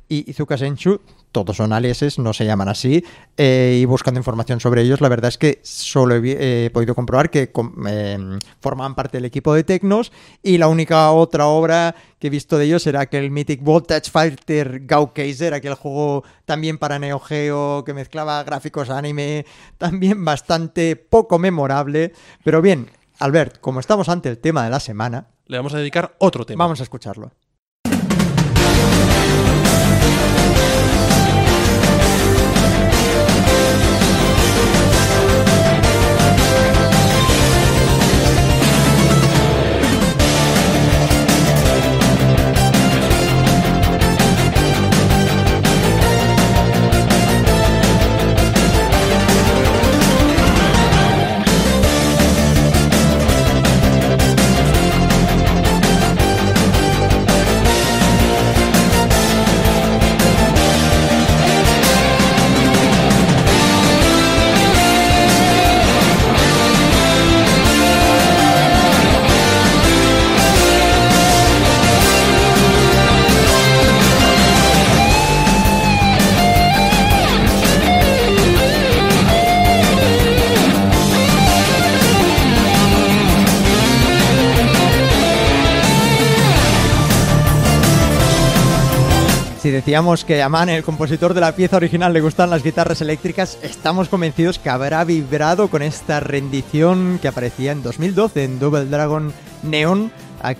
Shizuka Senshu, todos son aliases, no se llaman así, eh, y buscando información sobre ellos, la verdad es que solo he eh, podido comprobar que eh, formaban parte del equipo de Tecnos, y la única otra obra que he visto de ellos era aquel Mythic Voltage Fighter Gao-Kaiser, aquel juego también para Neo Geo que mezclaba gráficos anime, también bastante poco memorable. Pero bien, Albert, como estamos ante el tema de la semana, le vamos a dedicar otro tema. Vamos a escucharlo. Si decíamos que a Man, el compositor de la pieza original, le gustan las guitarras eléctricas, estamos convencidos que habrá vibrado con esta rendición que aparecía en dos mil doce en Double Dragon Neon,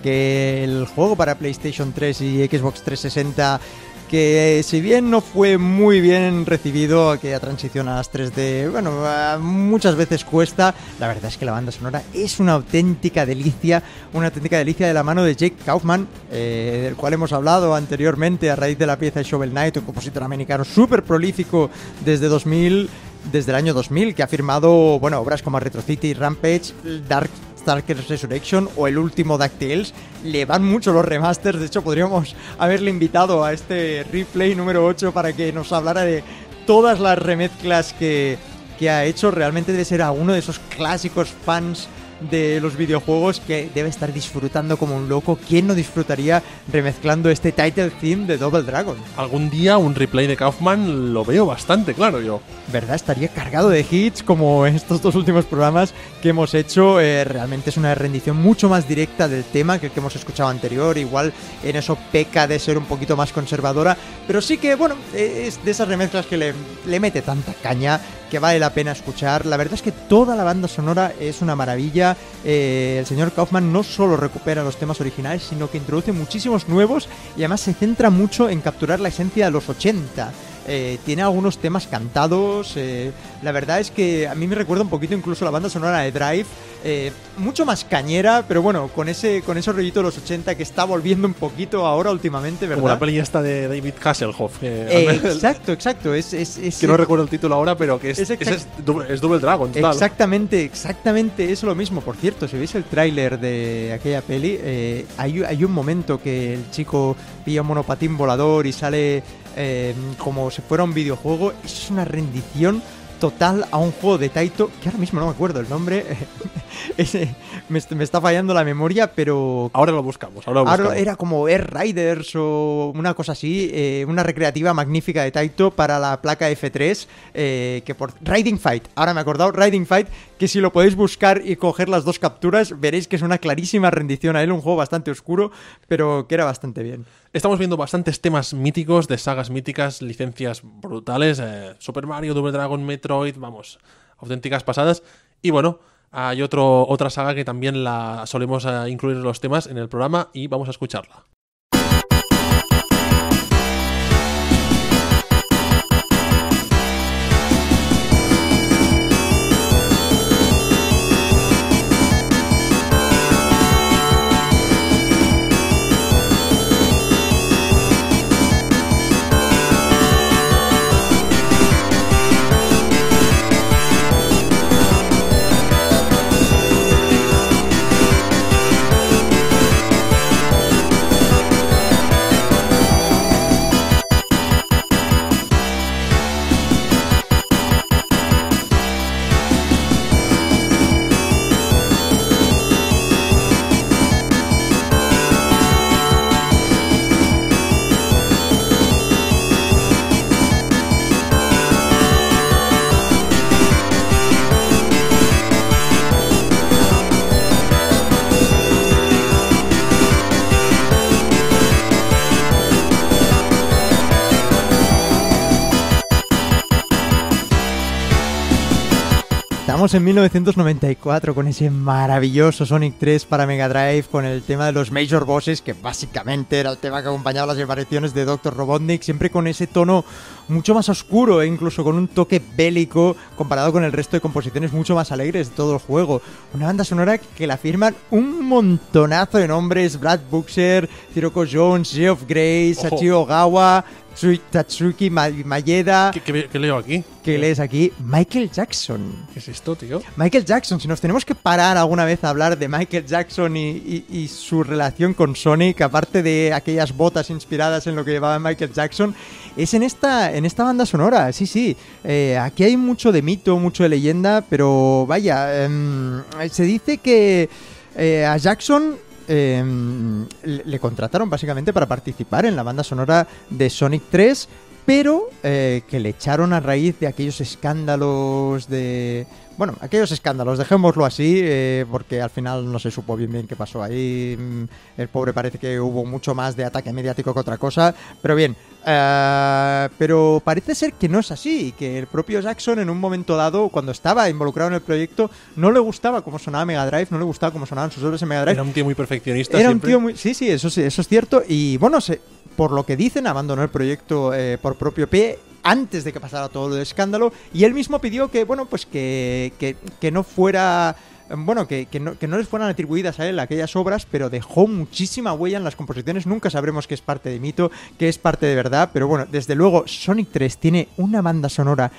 aquel juego para PlayStation tres y Xbox trescientos sesenta que, si bien no fue muy bien recibido, aquella transición a las tres D, bueno, muchas veces cuesta. La verdad es que la banda sonora es una auténtica delicia, una auténtica delicia de la mano de Jake Kaufman, eh, del cual hemos hablado anteriormente a raíz de la pieza Shovel Knight, un compositor americano súper prolífico desde dos mil, desde el año dos mil, que ha firmado, bueno, obras como Retro City, Rampage, Dark Darkest Resurrection o el último DuckTales. Le van mucho los remasters. De hecho, podríamos haberle invitado a este replay número ocho para que nos hablara de todas las remezclas que, que ha hecho. Realmente debe ser a uno de esos clásicos fans de los videojuegos que debe estar disfrutando como un loco. ¿Quién no disfrutaría remezclando este title theme de Double Dragon? Algún día un replay de Kaufman lo veo bastante claro yo. ¿Verdad? Estaría cargado de hits como estos dos últimos programas que hemos hecho. Eh, realmente es una rendición mucho más directa del tema que el que hemos escuchado anterior. Igual en eso peca de ser un poquito más conservadora, pero sí que, bueno, es de esas remezclas que le, le mete tanta caña que vale la pena escuchar. La verdad es que toda la banda sonora es una maravilla. Eh, el señor Kaufman no solo recupera los temas originales, sino que introduce muchísimos nuevos y además se centra mucho en capturar la esencia de los ochenta. Eh, tiene algunos temas cantados. Eh, la verdad es que a mí me recuerda un poquito incluso la banda sonora de Drive, eh, mucho más cañera, pero bueno, con ese con ese rollito de los ochenta que está volviendo un poquito ahora últimamente, ¿verdad? Como la peli esta de David Hasselhoff. Que eh, exacto, exacto. Es, es, es, que no recuerdo el título ahora, pero que es, es, es, es, es Double Dragon. Tal. Exactamente, exactamente. Es lo mismo. Por cierto, si veis el tráiler de aquella peli, eh, hay, hay un momento que el chico pilla un monopatín volador y sale eh, como si fuera un videojuego. Eso es una rendición total a un juego de Taito, que ahora mismo no me acuerdo el nombre. Ese, me, me está fallando la memoria, pero... Ahora lo buscamos, ahora lo buscamos. Ahora era como Air Riders o una cosa así, eh, una recreativa magnífica de Taito para la placa F tres, eh, que por... Riding Fight, ahora me he acordado, Riding Fight, que si lo podéis buscar y coger las dos capturas, veréis que es una clarísima rendición a él, un juego bastante oscuro, pero que era bastante bien. Estamos viendo bastantes temas míticos de sagas míticas, licencias brutales, eh, Super Mario, Double Dragon, Metroid, vamos, auténticas pasadas. Y bueno, hay otro, otra saga que también la solemos eh, incluir en los temas en el programa y vamos a escucharla. Estamos en mil novecientos noventa y cuatro con ese maravilloso Sonic tres para Mega Drive, con el tema de los Major Bosses, que básicamente era el tema que acompañaba las apariciones de doctor Robotnik, siempre con ese tono mucho más oscuro e incluso con un toque bélico comparado con el resto de composiciones mucho más alegres de todo el juego. Una banda sonora que la firman un montonazo de nombres: Brad Buxer, Hiroko Jones, Geoff Gray, Sachio Ogawa, Tatsuki Maeda. ¿Qué, qué, ¿Qué leo aquí? ¿Qué lees aquí? Michael Jackson. ¿Qué es esto, tío? Michael Jackson. Si nos tenemos que parar alguna vez a hablar de Michael Jackson y, y, y su relación con Sonic, aparte de aquellas botas inspiradas en lo que llevaba Michael Jackson, es en esta, en esta banda sonora. Sí, sí. Eh, aquí hay mucho de mito, mucho de leyenda, pero vaya, eh, se dice que eh, a Jackson Eh, le contrataron básicamente para participar en la banda sonora de Sonic tres, pero eh, que le echaron a raíz de aquellos escándalos de... Bueno, aquellos escándalos, dejémoslo así, eh, porque al final no se supo bien bien qué pasó ahí. El pobre parece que hubo mucho más de ataque mediático que otra cosa, pero bien, eh, pero parece ser que no es así, que el propio Jackson en un momento dado, cuando estaba involucrado en el proyecto, no le gustaba cómo sonaba Mega Drive, no le gustaba cómo sonaban sus obras en Mega Drive. Era un tío muy perfeccionista. Era siempre. un tío muy... Sí, sí, eso sí, eso es cierto, y bueno, se... por lo que dicen, abandonó el proyecto eh, por propio pie antes de que pasara todo el escándalo, y él mismo pidió que, bueno, pues que, que, que no fuera... Bueno, que, que, no, que no les fueran atribuidas a él aquellas obras, pero dejó muchísima huella en las composiciones. Nunca sabremos qué es parte de mito, qué es parte de verdad, pero bueno, desde luego Sonic tres tiene una banda sonora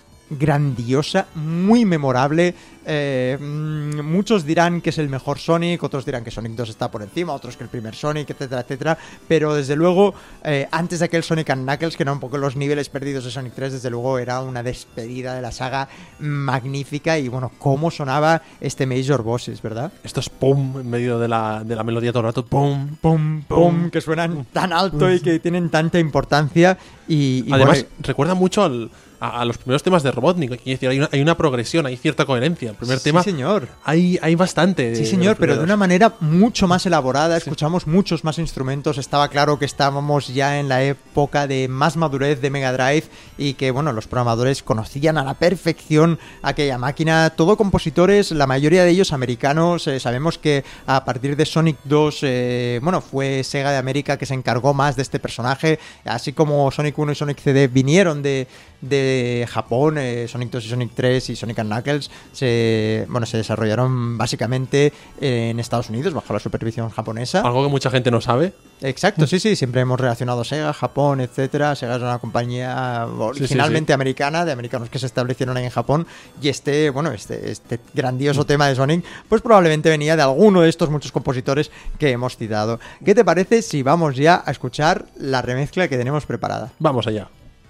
grandiosa, muy memorable. Eh, muchos dirán que es el mejor Sonic, otros dirán que Sonic dos está por encima, otros que el primer Sonic, etcétera, etcétera, pero desde luego eh, antes de aquel Sonic and Knuckles, que eran un poco los niveles perdidos de Sonic tres, desde luego era una despedida de la saga magnífica. Y bueno, cómo sonaba este Major Bosses, ¿verdad? Esto es pum en medio de la, de la melodía todo el rato, pum, pum, pum, que suenan tan alto y que tienen tanta importancia. Y, y además bueno, recuerda mucho al A, a los primeros temas de Robotnik. Es decir, hay una, hay una progresión, hay cierta coherencia. El primer sí, tema. señor. Hay, hay bastante. Sí, señor, pero de una manera mucho más elaborada. Sí. Escuchamos muchos más instrumentos. Estaba claro que estábamos ya en la época de más madurez de Mega Drive y que, bueno, los programadores conocían a la perfección aquella máquina. Todo compositores, la mayoría de ellos americanos. Eh, sabemos que a partir de Sonic dos, eh, bueno, fue Sega de América que se encargó más de este personaje. Así como Sonic uno y Sonic C D vinieron de, de Japón, eh, Sonic dos y Sonic tres y Sonic and Knuckles se, bueno, se desarrollaron básicamente en Estados Unidos bajo la supervisión japonesa. Algo que mucha gente no sabe. Exacto, sí, sí, siempre hemos relacionado Sega, Japón, etcétera. Sega es una compañía originalmente sí, sí, sí. americana, de americanos que se establecieron ahí en Japón, y este, bueno, este, este grandioso mm. tema de Sonic, pues probablemente venía de alguno de estos muchos compositores que hemos citado. ¿Qué te parece si vamos ya a escuchar la remezcla que tenemos preparada? Vamos allá.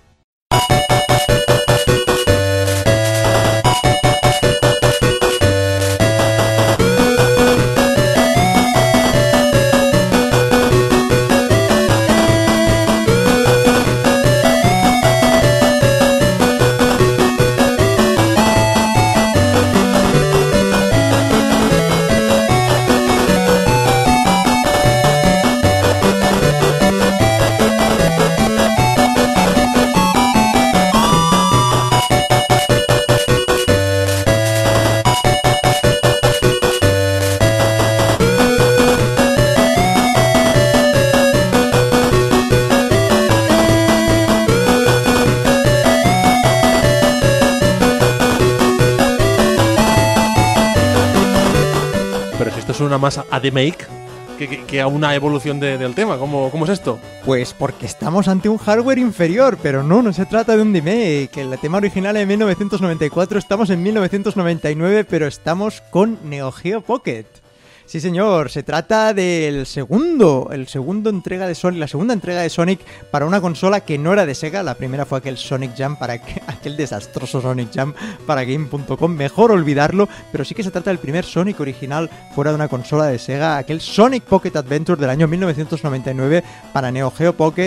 Una más a The Make que, que, que a una evolución de, del tema. ¿Cómo, ¿Cómo es esto? Pues porque estamos ante un hardware inferior, pero no, no se trata de un remake. El tema original es de mil novecientos noventa y cuatro, estamos en mil novecientos noventa y nueve, pero estamos con Neo Geo Pocket. Sí, señor, se trata del segundo, el segundo entrega de Sonic, la segunda entrega de Sonic para una consola que no era de Sega. La primera fue aquel Sonic Jam, para aquel desastroso Sonic Jam para Game punto com, mejor olvidarlo, pero sí que se trata del primer Sonic original fuera de una consola de Sega, aquel Sonic Pocket Adventure del año mil novecientos noventa y nueve para Neo Geo Pocket.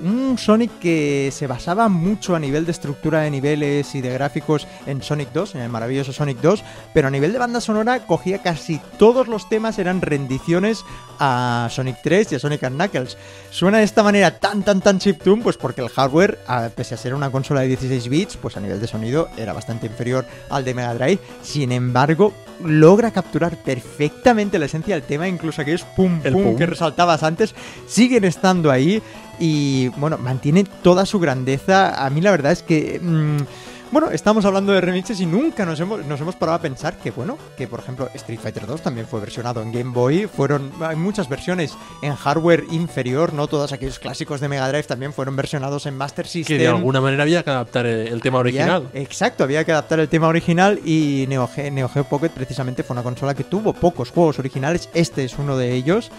un Sonic que se basaba mucho a nivel de estructura de niveles y de gráficos en Sonic dos, en el maravilloso Sonic dos, pero a nivel de banda sonora cogía casi todos los temas, eran rendiciones a Sonic tres y a Sonic and Knuckles. Suena de esta manera tan tan tan chiptune, pues porque el hardware, a, pese a ser una consola de dieciséis bits, pues a nivel de sonido era bastante inferior al de Mega Drive. Sin embargo, logra capturar perfectamente la esencia del tema, incluso aquellos pum pum, pum que resaltabas antes siguen estando ahí y bueno, mantiene toda su grandeza. A mí la verdad es que mmm, bueno, estamos hablando de remixes y nunca nos hemos, nos hemos parado a pensar que, bueno, que por ejemplo Street Fighter dos también fue versionado en Game Boy, fueron, hay muchas versiones en hardware inferior, no todos aquellos clásicos de Mega Drive también fueron versionados en Master System. Que de alguna manera había que adaptar el, el tema original. Había, exacto, había que adaptar el tema original y Neo Geo, Neo Geo Pocket precisamente fue una consola que tuvo pocos juegos originales, este es uno de ellos,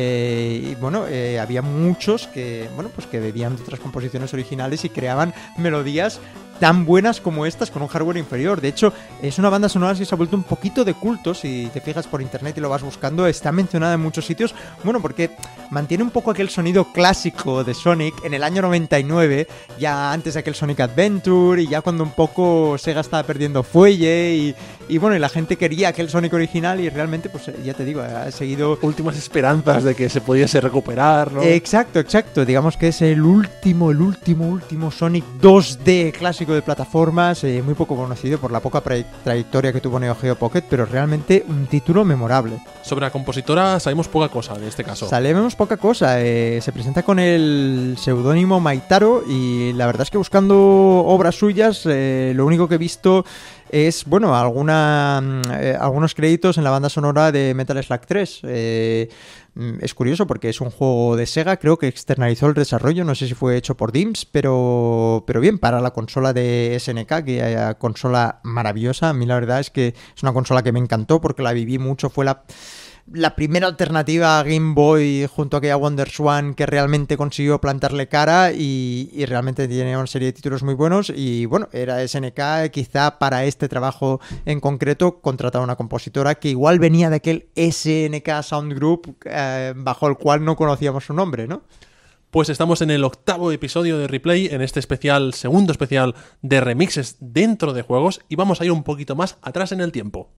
eh, y bueno, eh, había muchos que, bueno, pues que bebían de otras composiciones originales y creaban melodías tan buenas como estas con un hardware inferior. De hecho, es una banda sonora que se ha vuelto un poquito de culto. Si te fijas por internet y lo vas buscando, está mencionada en muchos sitios. Bueno, porque mantiene un poco aquel sonido clásico de Sonic en el año noventa y nueve, ya antes de aquel Sonic Adventure y ya cuando un poco Sega estaba perdiendo fuelle y, y bueno, y la gente quería aquel Sonic original y realmente, pues ya te digo, ha seguido... Últimas esperanzas de que se pudiese recuperar, ¿no? Exacto, exacto. Digamos que es el último, el último, último Sonic dos D clásico de plataformas, eh, muy poco conocido por la poca tra- trayectoria que tuvo Neo Geo Pocket, pero realmente un título memorable. Sobre la compositora sabemos poca cosa en este caso. Sabemos poca cosa. Eh, se presenta con el seudónimo Maitaro y la verdad es que buscando obras suyas, eh, lo único que he visto es, bueno, alguna, eh, algunos créditos en la banda sonora de Metal Slug tres. Eh, es curioso porque es un juego de Sega, creo que externalizó el desarrollo, no sé si fue hecho por Dims, pero, pero bien, para la consola de S N K, que es consola maravillosa. A mí la verdad es que es una consola que me encantó porque la viví mucho, fue la... la primera alternativa a Game Boy junto a aquella WonderSwan que realmente consiguió plantarle cara y, y realmente tiene una serie de títulos muy buenos y bueno, era S N K, quizá para este trabajo en concreto contrataba una compositora que igual venía de aquel S N K Sound Group eh, bajo el cual no conocíamos su nombre, ¿no? Pues estamos en el octavo episodio de Replay, en este especial, segundo especial de remixes dentro de juegos y vamos a ir un poquito más atrás en el tiempo.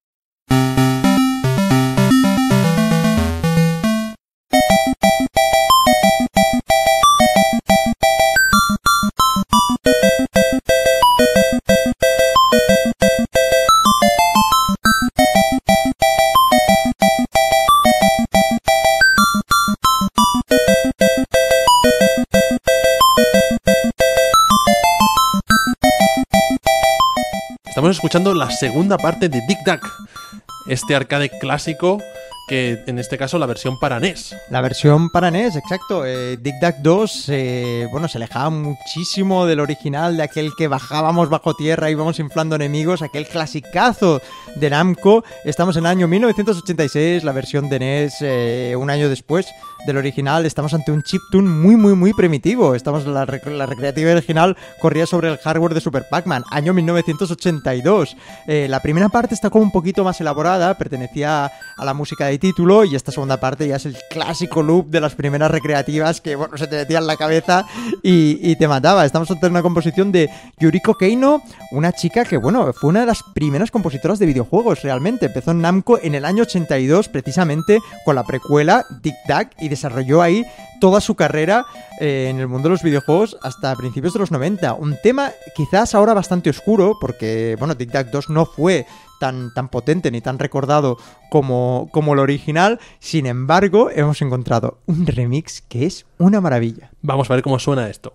Estamos escuchando la segunda parte de Dig Dug, este arcade clásico que en este caso la versión para N E S. La versión para N E S, exacto. Eh, Dig Dug dos, eh, bueno, se alejaba muchísimo del original, de aquel que bajábamos bajo tierra y íbamos inflando enemigos, aquel clasicazo de Namco. Estamos en el año mil novecientos ochenta y seis, la versión de N E S, eh, un año después del original. Estamos ante un chiptune muy, muy, muy primitivo. Estamos la, rec- la recreativa original corría sobre el hardware de Super Pac-Man, año mil novecientos ochenta y dos. Eh, la primera parte está como un poquito más elaborada, pertenecía a la música de título, y esta segunda parte ya es el clásico loop de las primeras recreativas que, bueno, se te metía en la cabeza y, y te mataba. Estamos ante una composición de Yuriko Keino, una chica que, bueno, fue una de las primeras compositoras de videojuegos realmente. Empezó en Namco en el año ochenta y dos, precisamente con la precuela Dig Dug, y desarrolló ahí toda su carrera eh, en el mundo de los videojuegos hasta principios de los noventa. Un tema quizás ahora bastante oscuro, porque, bueno, Dig Dug dos no fue tan, tan potente ni tan recordado como, como el original. Sin embargo, hemos encontrado un remix que es una maravilla. Vamos a ver cómo suena esto.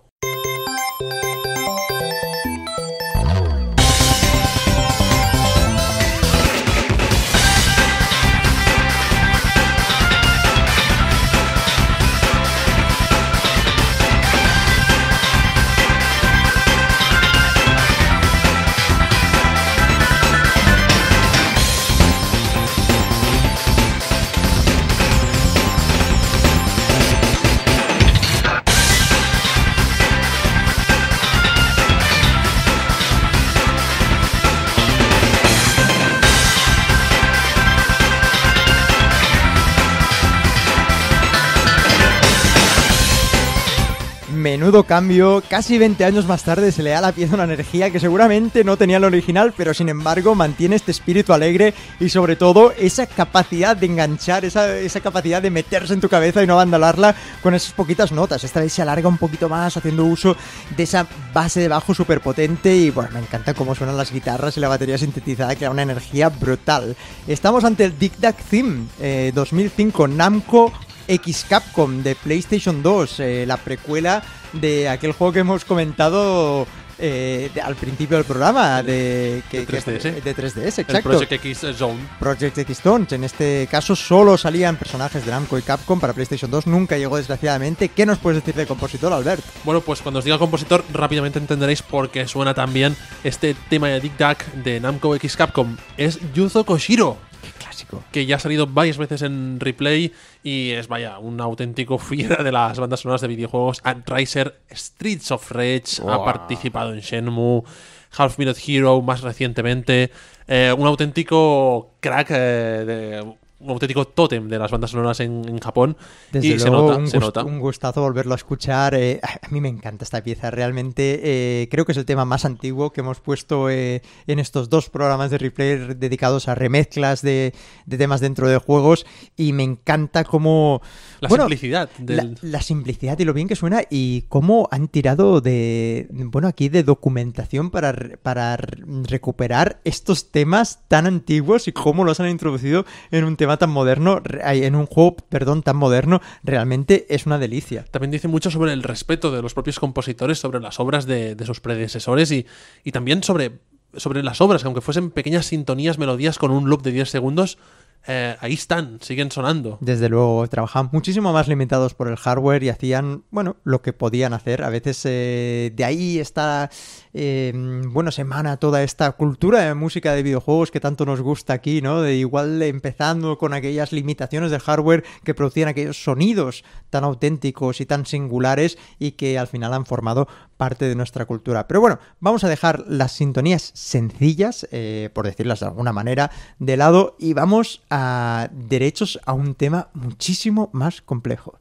menudo cambio. Casi veinte años más tarde se le da a la pieza una energía que seguramente no tenía el original, pero sin embargo mantiene este espíritu alegre y sobre todo esa capacidad de enganchar, esa, esa capacidad de meterse en tu cabeza y no abandolarla con esas poquitas notas. Esta vez se alarga un poquito más haciendo uso de esa base de bajo súper potente y bueno, me encanta cómo suenan las guitarras y la batería sintetizada, que da una energía brutal. Estamos ante el Dig Dug Theme eh, dos mil cinco Namco X Capcom de PlayStation dos, eh, la precuela de aquel juego que hemos comentado eh, de, al principio del programa de, que, de tres D S, que, de tres D S, exacto. El Project X Zone. Project X Zone. En este caso solo salían personajes de Namco y Capcom para PlayStation dos, nunca llegó desgraciadamente. ¿Qué nos puedes decir de compositor, Albert? Bueno, pues cuando os diga compositor rápidamente entenderéis por qué suena tan bien este tema de Dig Dug de Namco X Capcom. Es Yuzo Koshiro, que ya ha salido varias veces en Replay y es, vaya, un auténtico fiera de las bandas sonoras de videojuegos. Antriser, Streets of Rage, wow. Ha participado en Shenmue, Half Minute Hero más recientemente. Eh, un auténtico crack, eh, de, un auténtico tótem de las bandas sonoras en, en Japón. Desde y luego, se nota, un, se gust- nota. un gustazo volverlo a escuchar. Eh, a mí me encanta esta pieza, realmente. Eh, creo que es el tema más antiguo que hemos puesto eh, en estos dos programas de Replay dedicados a remezclas de, de temas dentro de juegos. Y me encanta cómo... La bueno, simplicidad. Del... La, la simplicidad y lo bien que suena y cómo han tirado de... Bueno, aquí de documentación para, para recuperar estos temas tan antiguos y cómo los han introducido en un tema tan moderno, en un juego, perdón, tan moderno. Realmente es una delicia. También dice mucho sobre el respeto de los propios compositores sobre las obras de, de sus predecesores y, y también sobre, sobre las obras, que aunque fuesen pequeñas sintonías, melodías con un loop de diez segundos, eh, ahí están, siguen sonando. Desde luego, trabajaban muchísimo más limitados por el hardware y hacían, bueno, lo que podían hacer. A veces eh, de ahí está, eh, bueno, se emana toda esta cultura de música de videojuegos que tanto nos gusta aquí, ¿no? De igual empezando con aquellas limitaciones del hardware que producían aquellos sonidos tan auténticos y tan singulares y que al final han formado parte de nuestra cultura. Pero bueno, vamos a dejar las sintonías sencillas, eh, por decirlas de alguna manera, de lado y vamos a derechos a un tema muchísimo más complejo.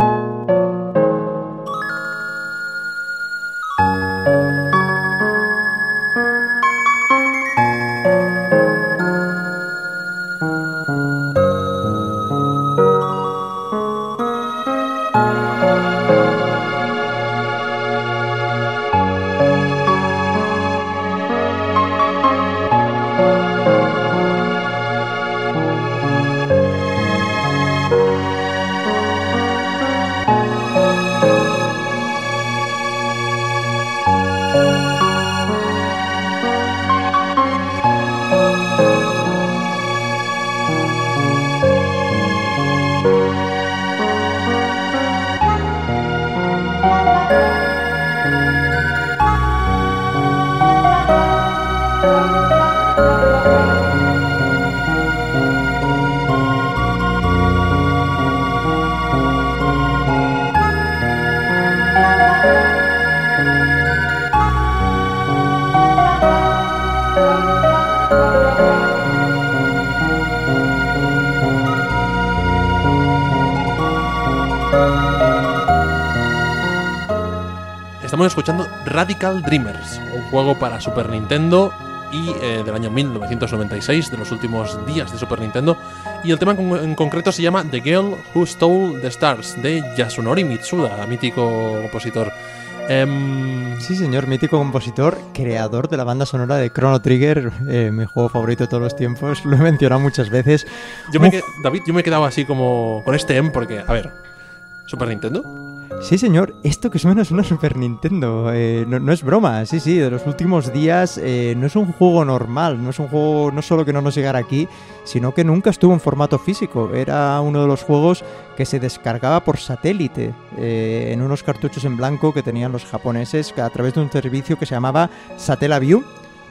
Estamos escuchando Radical Dreamers, un juego para Super Nintendo y eh, del año mil novecientos noventa y seis, de los últimos días de Super Nintendo, y el tema en, en concreto se llama The Girl Who Stole the Stars, de Yasunori Mitsuda, mítico compositor. Um, sí, señor, mítico compositor, creador de la banda sonora de Chrono Trigger, eh, mi juego favorito de todos los tiempos, lo he mencionado muchas veces. Yo me que, David, yo me he quedado así como con este M porque, a ver, ¿Super Nintendo? Sí, señor, esto que suena es una Super Nintendo, eh, no, no es broma, sí, sí, de los últimos días eh, no es un juego normal, no es un juego no solo que no nos llegara aquí, sino que nunca estuvo en formato físico, era uno de los juegos que se descargaba por satélite, eh, en unos cartuchos en blanco que tenían los japoneses a través de un servicio que se llamaba Satellaview.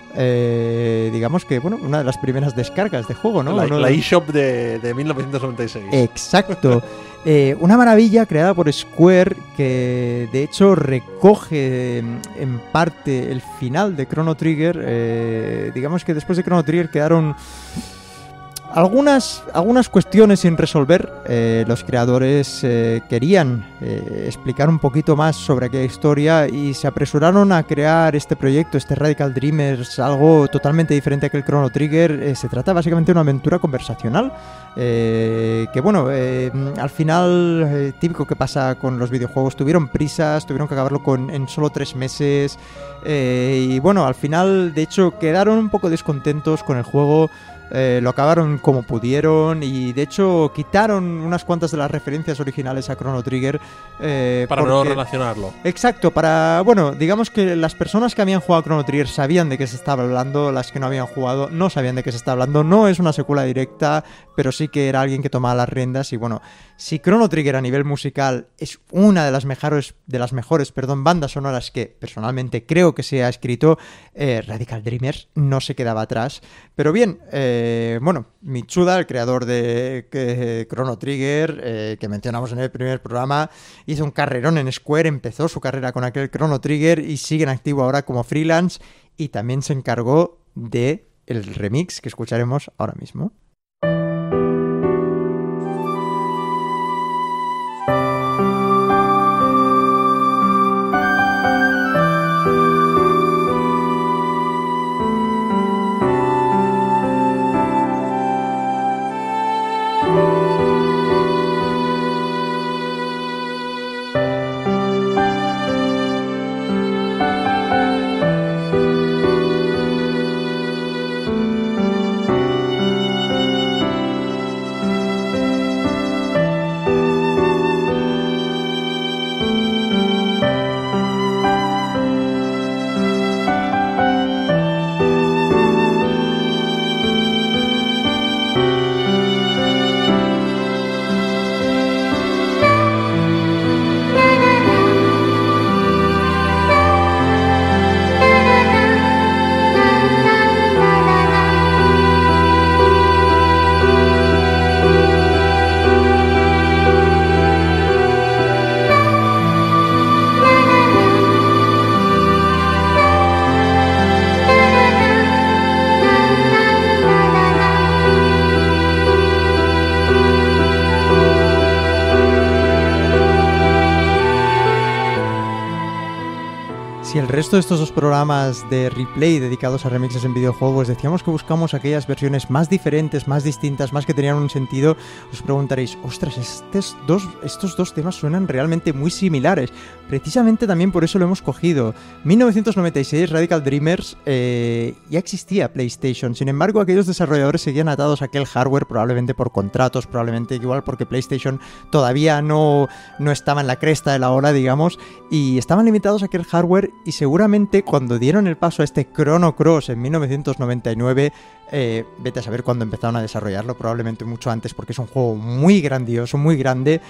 Eh, digamos que, bueno, una de las primeras descargas de juego, ¿no? La, Uno la de... eShop de, de mil novecientos noventa y seis. Exacto. Eh, una maravilla creada por Square que de hecho recoge en parte el final de Chrono Trigger. Eh, digamos que después de Chrono Trigger quedaron algunas, algunas cuestiones sin resolver. Eh, los creadores eh, querían eh, explicar un poquito más sobre aquella historia y se apresuraron a crear este proyecto, este Radical Dreamers, algo totalmente diferente a aquel Chrono Trigger. Eh, se trata básicamente de una aventura conversacional eh, que, bueno, eh, al final, eh, típico que pasa con los videojuegos, tuvieron prisas, tuvieron que acabarlo con, en solo tres meses eh, y, bueno, al final, de hecho, quedaron un poco descontentos con el juego. Eh, lo acabaron como pudieron y de hecho quitaron unas cuantas de las referencias originales a Chrono Trigger eh, para porque... no relacionarlo. Exacto, para, bueno, digamos que las personas que habían jugado a Chrono Trigger sabían de qué se estaba hablando, las que no habían jugado no sabían de qué se estaba hablando. No es una secuela directa, pero sí que era alguien que tomaba las riendas y, bueno, si Chrono Trigger a nivel musical es una de las mejores, de las mejores, perdón, bandas sonoras que personalmente creo que se ha escrito, eh, Radical Dreamers no se quedaba atrás. Pero bien, eh, bueno, Mitsuda, el creador de eh, Chrono Trigger, eh, que mencionamos en el primer programa, hizo un carrerón en Square, empezó su carrera con aquel Chrono Trigger y sigue en activo ahora como freelance y también se encargó de el remix que escucharemos ahora mismo. Si el resto de estos dos programas de replay dedicados a remixes en videojuegos decíamos que buscamos aquellas versiones más diferentes, más distintas, más que tenían un sentido, os preguntaréis, ostras, estos dos, estos dos temas suenan realmente muy similares. Precisamente también por eso lo hemos cogido. mil novecientos noventa y seis, Radical Dreamers, eh, ya existía PlayStation. Sin embargo, aquellos desarrolladores seguían atados a aquel hardware, probablemente por contratos, probablemente igual porque PlayStation todavía no, no estaba en la cresta de la ola, digamos, y estaban limitados a aquel hardware. Y seguramente cuando dieron el paso a este Chrono Cross en mil novecientos noventa y nueve, eh, vete a saber cuándo empezaron a desarrollarlo, probablemente mucho antes, porque es un juego muy grandioso, muy grande.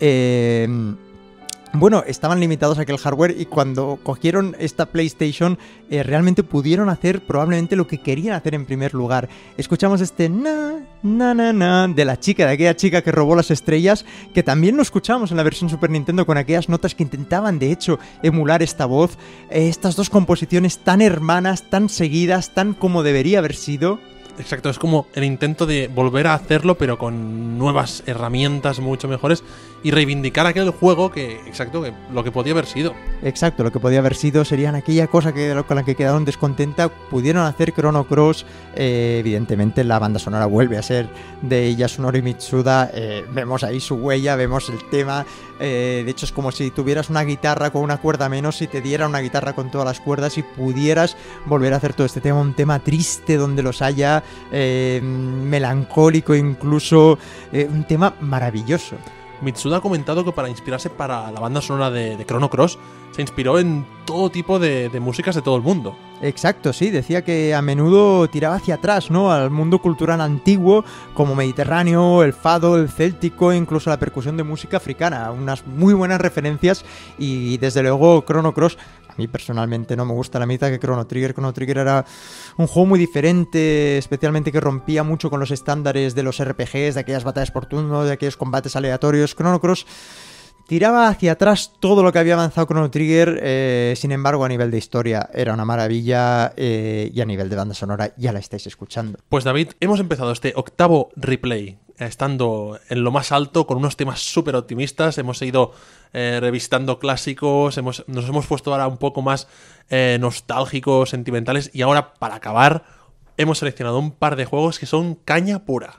Eh... Bueno, estaban limitados a aquel hardware y cuando cogieron esta PlayStation eh, realmente pudieron hacer probablemente lo que querían hacer en primer lugar. Escuchamos este na, na, na, na de la chica, de aquella chica que robó las estrellas, que también lo escuchamos en la versión Super Nintendo con aquellas notas que intentaban de hecho emular esta voz. Eh, estas dos composiciones tan hermanas, tan seguidas, tan como debería haber sido. Exacto, es como el intento de volver a hacerlo pero con nuevas herramientas mucho mejores y reivindicar aquel juego que, exacto, que lo que podía haber sido. Exacto, lo que podía haber sido serían aquella cosa que, con la que quedaron descontenta, pudieron hacer Chrono Cross, eh, evidentemente la banda sonora vuelve a ser de Yasunori Mitsuda, eh, vemos ahí su huella, vemos el tema, eh, de hecho es como si tuvieras una guitarra con una cuerda menos y te diera una guitarra con todas las cuerdas y pudieras volver a hacer todo este tema, un tema triste donde los haya, eh, melancólico incluso, eh, un tema maravilloso. Mitsuda ha comentado que para inspirarse para la banda sonora de, de Chrono Cross se inspiró en todo tipo de, de músicas de todo el mundo. Exacto, sí, decía que a menudo tiraba hacia atrás, ¿no? Al mundo cultural antiguo, como mediterráneo, el fado, el céltico, incluso la percusión de música africana. Unas muy buenas referencias y desde luego Chrono Cross, a mí personalmente no me gusta la mitad que Chrono Trigger. Chrono Trigger era un juego muy diferente, especialmente que rompía mucho con los estándares de los R P Gs, de aquellas batallas por turno, de aquellos combates aleatorios. Chrono Cross tiraba hacia atrás todo lo que había avanzado Chrono Trigger, eh, sin embargo a nivel de historia era una maravilla eh, y a nivel de banda sonora ya la estáis escuchando. Pues David, hemos empezado este octavo replay estando en lo más alto con unos temas súper optimistas, hemos ido eh, revisitando clásicos, hemos, nos hemos puesto ahora un poco más eh, nostálgicos, sentimentales y ahora para acabar hemos seleccionado un par de juegos que son caña pura.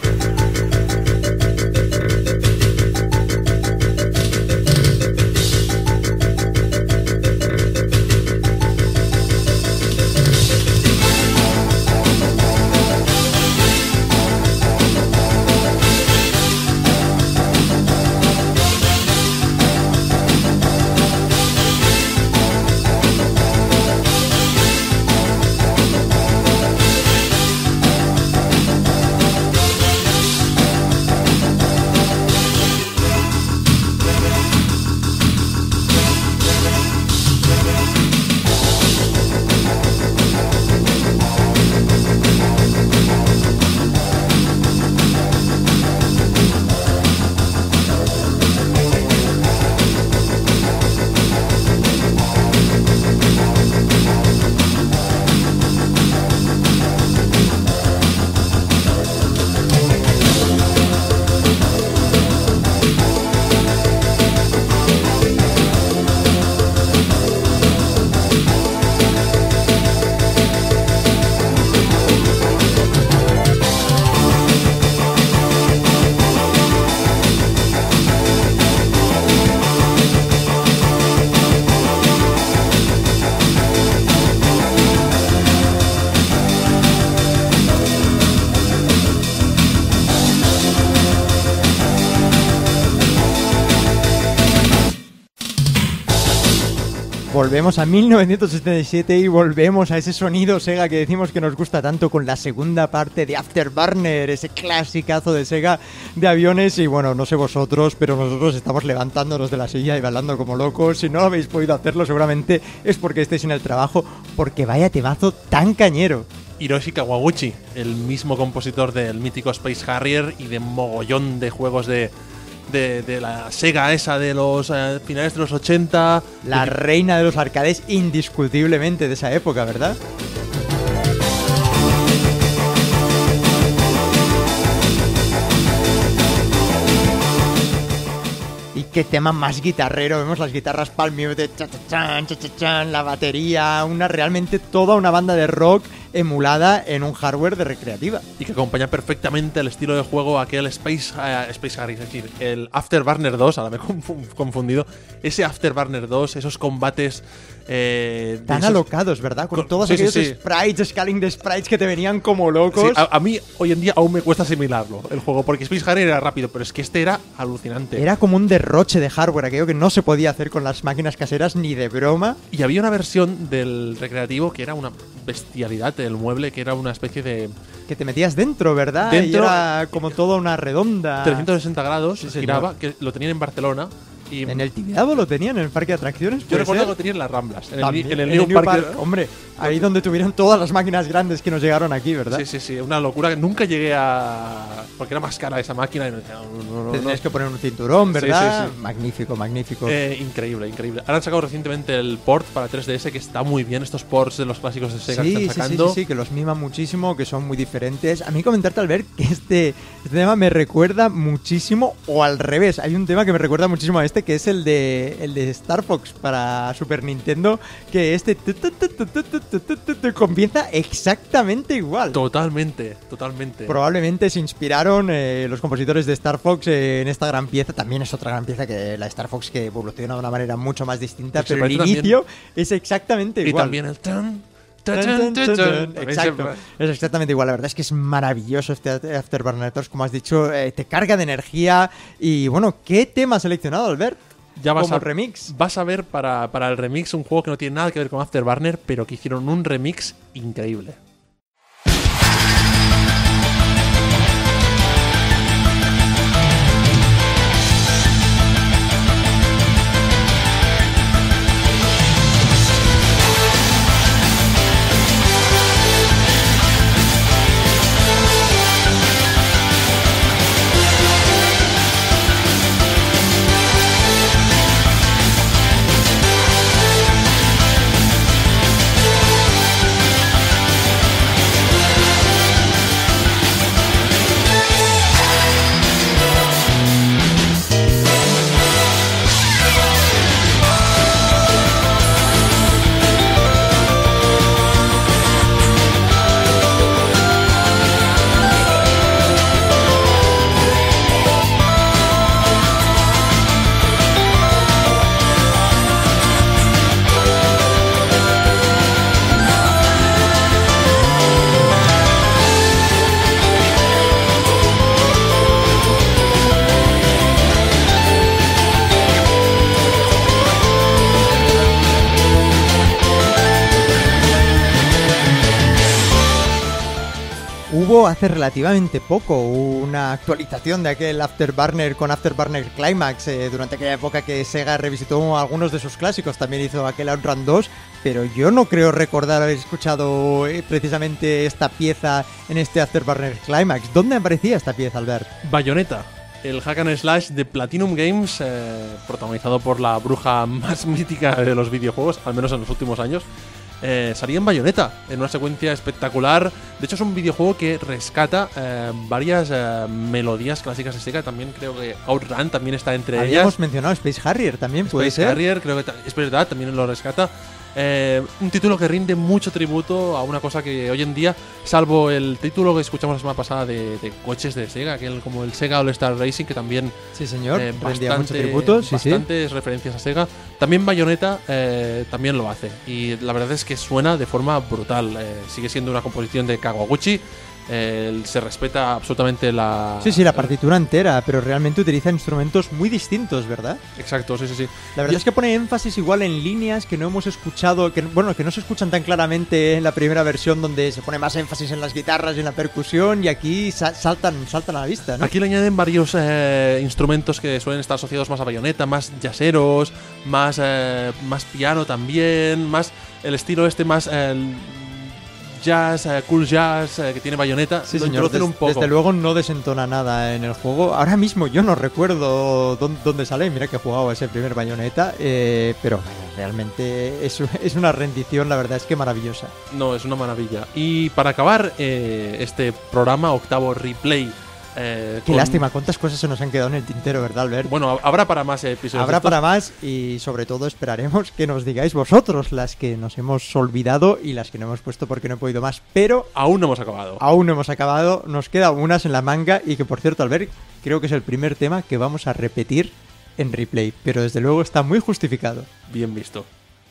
Volvemos a mil novecientos setenta y siete y volvemos a ese sonido Sega que decimos que nos gusta tanto con la segunda parte de Afterburner, ese clasicazo de Sega de aviones. Y bueno, no sé vosotros, pero nosotros estamos levantándonos de la silla y bailando como locos. Si no habéis podido hacerlo, seguramente es porque estáis en el trabajo, porque vaya temazo tan cañero. Hiroshi Kawaguchi, el mismo compositor del mítico Space Harrier y de mogollón de juegos de... De, de la Sega esa de los eh, finales de los ochenta. La de... reina de los arcades indiscutiblemente de esa época, ¿verdad? Y qué tema más guitarrero. Vemos las guitarras Palm Muted, cha, cha, chan, cha, cha, chan, la batería, una realmente toda una banda de rock emulada en un hardware de recreativa. Y que acompaña perfectamente el estilo de juego aquel Space, uh, Space Harrier, es decir, el Afterburner dos, ahora me he confundido, ese Afterburner dos, esos combates... Eh, Tan esos... alocados, ¿verdad? Con, Con todos sí, aquellos sí, sí. sprites, scaling de sprites que te venían como locos. Sí, a, a mí hoy en día aún me cuesta asimilarlo, el juego, porque Space Harrier era rápido, pero es que este era alucinante. Era como un derroche de hardware, aquello que no se podía hacer con las máquinas caseras ni de broma. Y había una versión del recreativo que era una bestialidad, el mueble, que era una especie de... Que te metías dentro, ¿verdad? Dentro, y era como toda una redonda. trescientos sesenta grados, sí, giraba, que lo tenían en Barcelona. Y en el Tibidabo lo tenían, en el parque de atracciones. Yo recuerdo ser? que lo tenían en las Ramblas, en También, el, en el en New, el New Park. Park. Hombre, ahí donde tuvieron todas las máquinas grandes que nos llegaron aquí, ¿verdad? Sí, sí, sí, una locura. Nunca llegué a... Porque era más cara esa máquina. Y no, no, no, Tendrías no. que poner un cinturón, ¿verdad? Sí, sí, sí. Magnífico, magnífico. Eh, increíble, increíble. Ahora han sacado recientemente el port para tres D S, que está muy bien. Estos ports de los clásicos de Sega sí, que están sacando. Sí, sí, sí, que los miman muchísimo, que son muy diferentes. A mí comentarte, Albert, que este, este tema me recuerda muchísimo, o al revés, hay un tema que me recuerda muchísimo a este, que es el de, el de Star Fox para Super Nintendo, que este comienza exactamente igual. Totalmente, totalmente. Probablemente se inspiraron eh, los compositores de Star Fox eh, en esta gran pieza. También es otra gran pieza que la Star Fox, que evoluciona de una manera mucho más distinta, pero el inicio también es exactamente igual. Y también el tan... Exacto, es exactamente igual. La verdad es que es maravilloso este Afterburner dos, como has dicho, eh, te carga de energía. Y bueno, ¿qué tema has seleccionado, Albert? Ya vas como a, remix. Vas a ver para, para el remix un juego que no tiene nada que ver con Afterburner, pero que hicieron un remix increíble. hace relativamente poco una actualización de aquel Afterburner con Afterburner Climax, eh, durante aquella época que Sega revisitó algunos de sus clásicos, también hizo aquel Outrun dos, pero yo no creo recordar haber escuchado eh, precisamente esta pieza en este Afterburner Climax. ¿Dónde aparecía esta pieza, Albert? Bayonetta, el hack and slash de Platinum Games, eh, protagonizado por la bruja más mítica de los videojuegos, al menos en los últimos años. Eh, salía en Bayonetta, en una secuencia espectacular. De hecho, es un videojuego que rescata eh, varias eh, melodías clásicas de Sega. También creo que Outrun también está entre Habíamos ellas. Habíamos mencionado Space Harrier también, puede Space ser. Harrier, creo que ta- es verdad, también lo rescata. Eh, un título que rinde mucho tributo a una cosa que hoy en día, salvo el título que escuchamos la semana pasada de, de coches de Sega, aquel como el Sega All Star Racing, que también sí señor, eh, rendía mucho bastante- tributo, sí, sí. bastantes referencias a Sega. También Bayonetta eh, también lo hace, y la verdad es que suena de forma brutal. Eh, sigue siendo una composición de Kawaguchi. Eh, se respeta absolutamente la... Sí, sí, la partitura entera, pero realmente utiliza instrumentos muy distintos, ¿verdad? Exacto, sí, sí, sí. La verdad Y- es que pone énfasis igual en líneas que no hemos escuchado, que bueno, que no se escuchan tan claramente en la primera versión, donde se pone más énfasis en las guitarras y en la percusión, y aquí sa- saltan, saltan a la vista, ¿no? Aquí le añaden varios eh, instrumentos que suelen estar asociados más a Bayonetta, más jazzeros, más, eh, más piano también, más el estilo este más eh, jazz, eh, cool jazz eh, que tiene Bayonetta. Sí, lo señor, introducen des- un poco. desde luego no desentona nada en el juego. Ahora mismo yo no recuerdo dónde, dónde sale, mira que he jugado ese primer Bayonetta, eh, pero vaya, realmente es, es una rendición, la verdad es que maravillosa. No, es una maravilla. Y para acabar eh, este programa, octavo replay. eh, Qué con- lástima, cuántas cosas se nos han quedado en el tintero, ¿verdad, Albert? Bueno, habrá para más episodios. Habrá de estos. para más y sobre todo esperaremos que nos digáis vosotros las que nos hemos olvidado y las que no hemos puesto porque no he podido más, pero Aún no hemos acabado. aún no hemos acabado, nos quedan unas en la manga y que por cierto, Albert, creo que es el primer tema que vamos a repetir en replay, pero desde luego está muy justificado. Bien visto.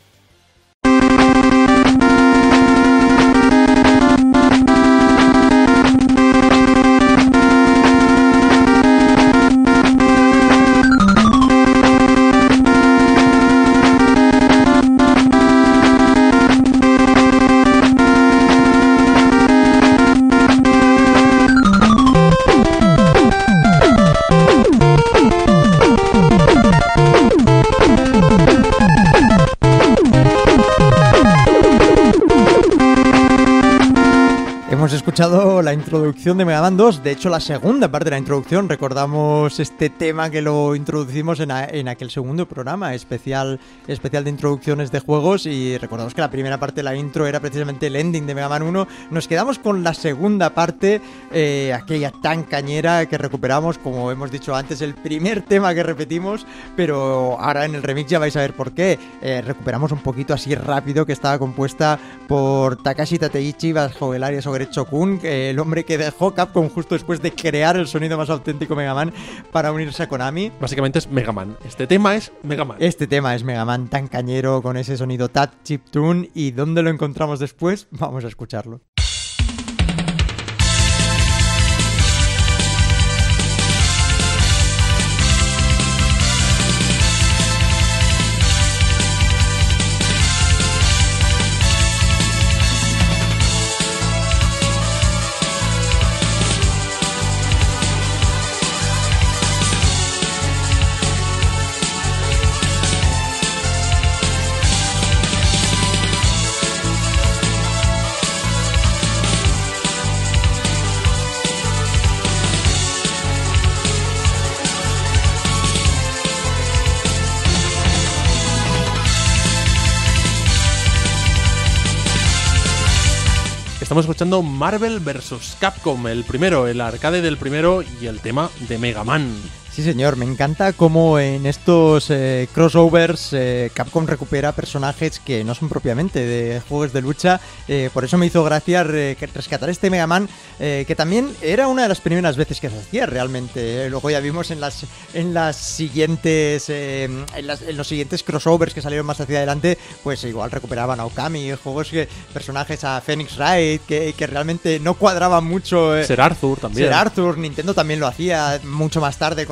Hemos escuchado la introducción de Mega Man dos, de hecho la segunda parte de la introducción, recordamos este tema que lo introducimos en, a- en aquel segundo programa especial, especial de introducciones de juegos, y recordamos que la primera parte de la intro era precisamente el ending de Mega Man uno. Nos quedamos con la segunda parte, eh, aquella tan cañera que recuperamos, como hemos dicho antes, el primer tema que repetimos, pero ahora en el remix ya vais a ver por qué. Eh, recuperamos un poquito así rápido, que estaba compuesta por Takashi Tateichi bajo el área sobre Chokun, el hombre que dejó Capcom justo después de crear el sonido más auténtico Mega Man para unirse a Konami. Básicamente es Mega Man. Este tema es Mega Man. Este tema es Mega Man tan cañero con ese sonido Tat Chiptune, y ¿dónde lo encontramos después? Vamos a escucharlo. Estamos escuchando Marvel versus. Capcom, el primero, el arcade del primero y el tema de Mega Man. Sí, señor, me encanta cómo en estos eh, crossovers eh, Capcom recupera personajes que no son propiamente de juegos de lucha. Eh, por eso me hizo gracia re- que rescatar este Mega Man, eh, que también era una de las primeras veces que se hacía realmente. Eh, luego ya vimos en las en las siguientes eh, en, las- en los siguientes crossovers que salieron más hacia adelante, pues igual recuperaban a Okami, juegos que personajes a Phoenix Wright que, que realmente no cuadraban mucho. eh, Ser Arthur también. Ser Arthur, Nintendo también lo hacía mucho más tarde con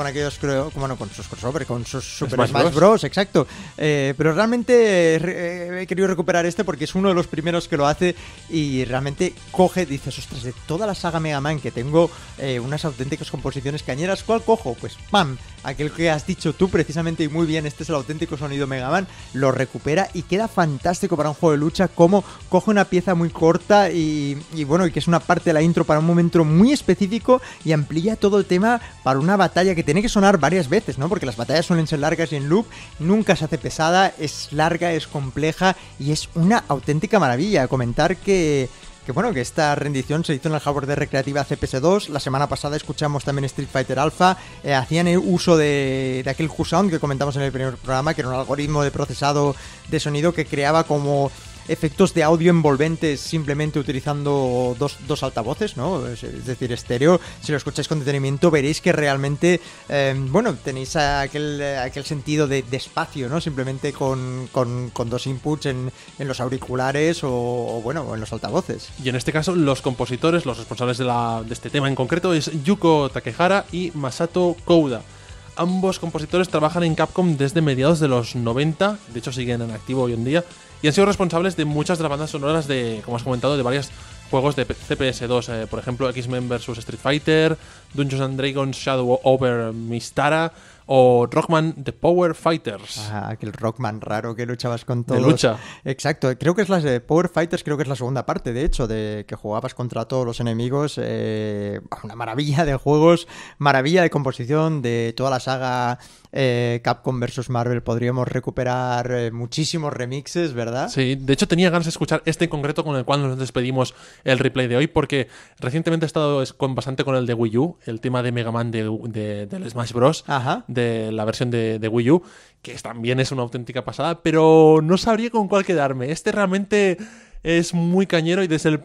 aquellos, creo, bueno, con sus crossover, con sus Super Smash Smash, Bros. Bros, exacto. Eh, pero realmente eh, he querido recuperar este porque es uno de los primeros que lo hace y realmente coge, dices, ostras, de toda la saga Mega Man que tengo eh, unas auténticas composiciones cañeras, ¿cuál cojo? Pues ¡pam! Aquel que has dicho tú precisamente y muy bien, este es el auténtico sonido Mega Man, lo recupera y queda fantástico para un juego de lucha, como coge una pieza muy corta y, y bueno, y que es una parte de la intro para un momento muy específico y amplía todo el tema para una batalla que tiene que sonar varias veces, ¿no? Porque las batallas suelen ser largas y en loop nunca se hace pesada, es larga, es compleja y es una auténtica maravilla. Comentar que... Que bueno, que esta rendición se hizo en el hardware de recreativa C P S dos. La semana pasada escuchamos también Street Fighter Alpha. Eh, hacían el uso de, de aquel Q-Sound que comentamos en el primer programa, que era un algoritmo de procesado de sonido que creaba como efectos de audio envolventes simplemente utilizando dos, dos altavoces, ¿no? Es, es decir, estéreo. Si lo escucháis con detenimiento veréis que realmente, eh, bueno, tenéis aquel, aquel sentido de, de espacio, ¿no? Simplemente con, con, con dos inputs en, en los auriculares o, o, bueno, o en los altavoces. Y en este caso, los compositores, los responsables de, la, de este tema en concreto, es Yuko Takehara y Masato Kouda. Ambos compositores trabajan en Capcom desde mediados de los noventa, de hecho siguen en activo hoy en día, y han sido responsables de muchas de las bandas sonoras de, como has comentado, de varios juegos de C P S dos, eh, por ejemplo X-Men versus. Street Fighter, Dungeons and Dragons Shadow Over Mystara o Rockman The Power Fighters. Ah, aquel Rockman raro que luchabas con todos. De lucha. Exacto, creo que es la de Power Fighters, creo que es la segunda parte, de hecho, de que jugabas contra todos los enemigos. Eh, una maravilla de juegos, maravilla de composición de toda la saga eh, Capcom versus. Marvel. Podríamos recuperar eh, muchísimos remixes, ¿verdad? Sí, de hecho tenía ganas de escuchar este en concreto con el cual nos despedimos el replay de hoy, porque recientemente he estado con, bastante con el de Wii U, el tema de Mega Man de, de, del Smash Bros. Ajá. De la versión de, de Wii U, que también es una auténtica pasada, pero no sabría con cuál quedarme. Este realmente es muy cañero y desde el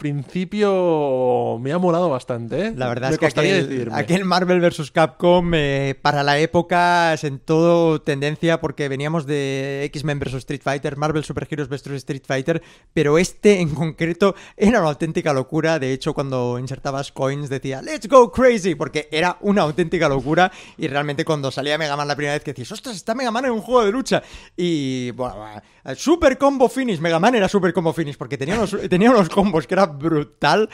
principio me ha molado bastante, ¿eh? La verdad me es que aquel, aquel Marvel versus. Capcom eh, para la época sentó tendencia porque veníamos de X-Men versus. Street Fighter, Marvel Super Heroes versus. Street Fighter, pero este en concreto era una auténtica locura. De hecho, cuando insertabas coins decía "Let's go crazy", porque era una auténtica locura. Y realmente cuando salía Mega Man la primera vez que decís "ostras, está Mega Man en un juego de lucha", y bueno, Super Combo Finish, Mega Man era Super Combo Finish porque tenía unos, tenía unos combos que era brutal.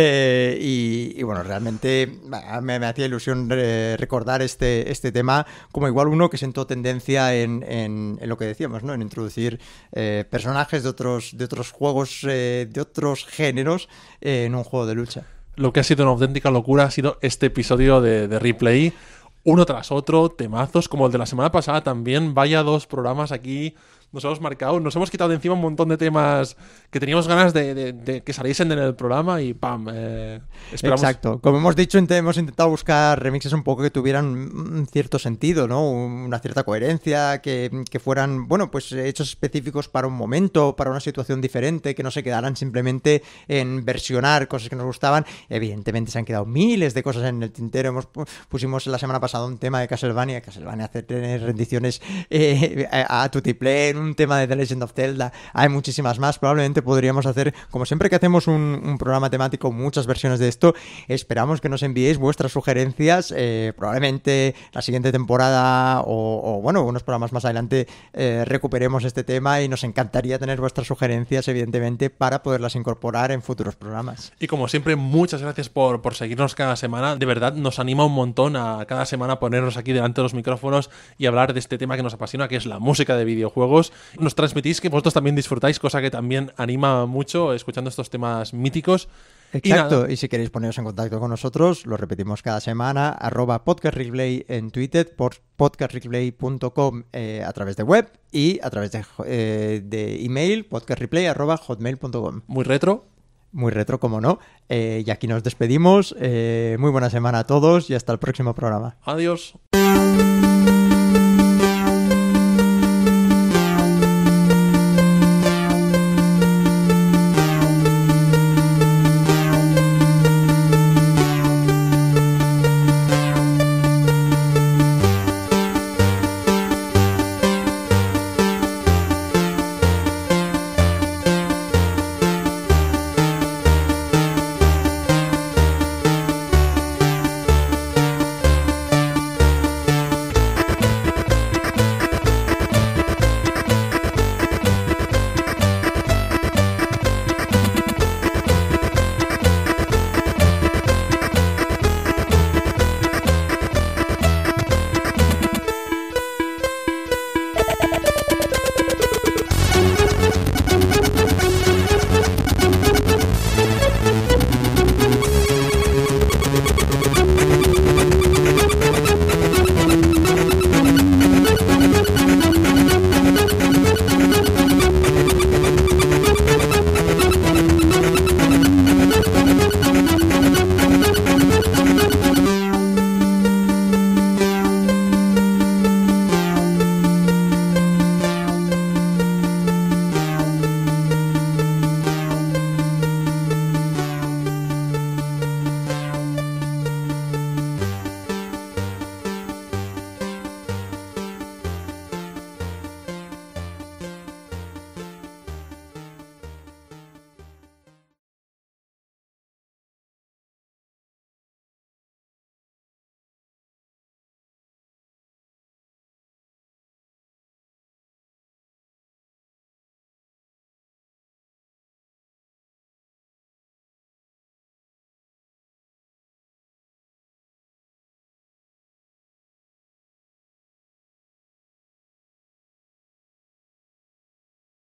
eh, y, y bueno, realmente me, me hacía ilusión eh, recordar este, este tema como igual uno que sentó tendencia en, en, en lo que decíamos, ¿no? En introducir eh, personajes de otros, de otros juegos, eh, de otros géneros eh, en un juego de lucha. Lo que ha sido una auténtica locura ha sido este episodio de, de replay, uno tras otro, temazos como el de la semana pasada también. Vaya dos programas aquí. Nos hemos marcado, nos hemos quitado de encima un montón de temas que teníamos ganas de, de, de que saliesen en el programa y ¡pam! Eh, esperamos... Exacto. Como hemos dicho, hemos intentado buscar remixes un poco que tuvieran un cierto sentido, ¿no? Una cierta coherencia, que, que fueran, bueno, pues hechos específicos para un momento, para una situación diferente, que no se quedaran simplemente en versionar cosas que nos gustaban. Evidentemente se han quedado miles de cosas en el tintero. Hemos, pusimos la semana pasada un tema de Castlevania, Castlevania hace tener rendiciones eh, a, a Tutiplén, un tema de The Legend of Zelda, hay muchísimas más. Probablemente podríamos hacer, como siempre que hacemos un, un programa temático, muchas versiones de esto. Esperamos que nos enviéis vuestras sugerencias. Eh, probablemente la siguiente temporada o, o bueno, unos programas más adelante eh, recuperemos este tema y nos encantaría tener vuestras sugerencias, evidentemente, para poderlas incorporar en futuros programas. Y como siempre, muchas gracias por, por seguirnos cada semana. De verdad, nos anima un montón a cada semana ponernos aquí delante de los micrófonos y hablar de este tema que nos apasiona, que es la música de videojuegos. Nos transmitís que vosotros también disfrutáis, cosa que también anima mucho escuchando estos temas míticos. Exacto, y, y si queréis poneros en contacto con nosotros, lo repetimos cada semana, arroba podcastreplay en Twitter, por podcastreplay punto com eh, a través de web y a través de, eh, de email, podcastreplay arroba hotmail punto com. Muy retro. Muy retro, como no. Eh, y aquí nos despedimos. Eh, muy buena semana a todos y hasta el próximo programa. Adiós.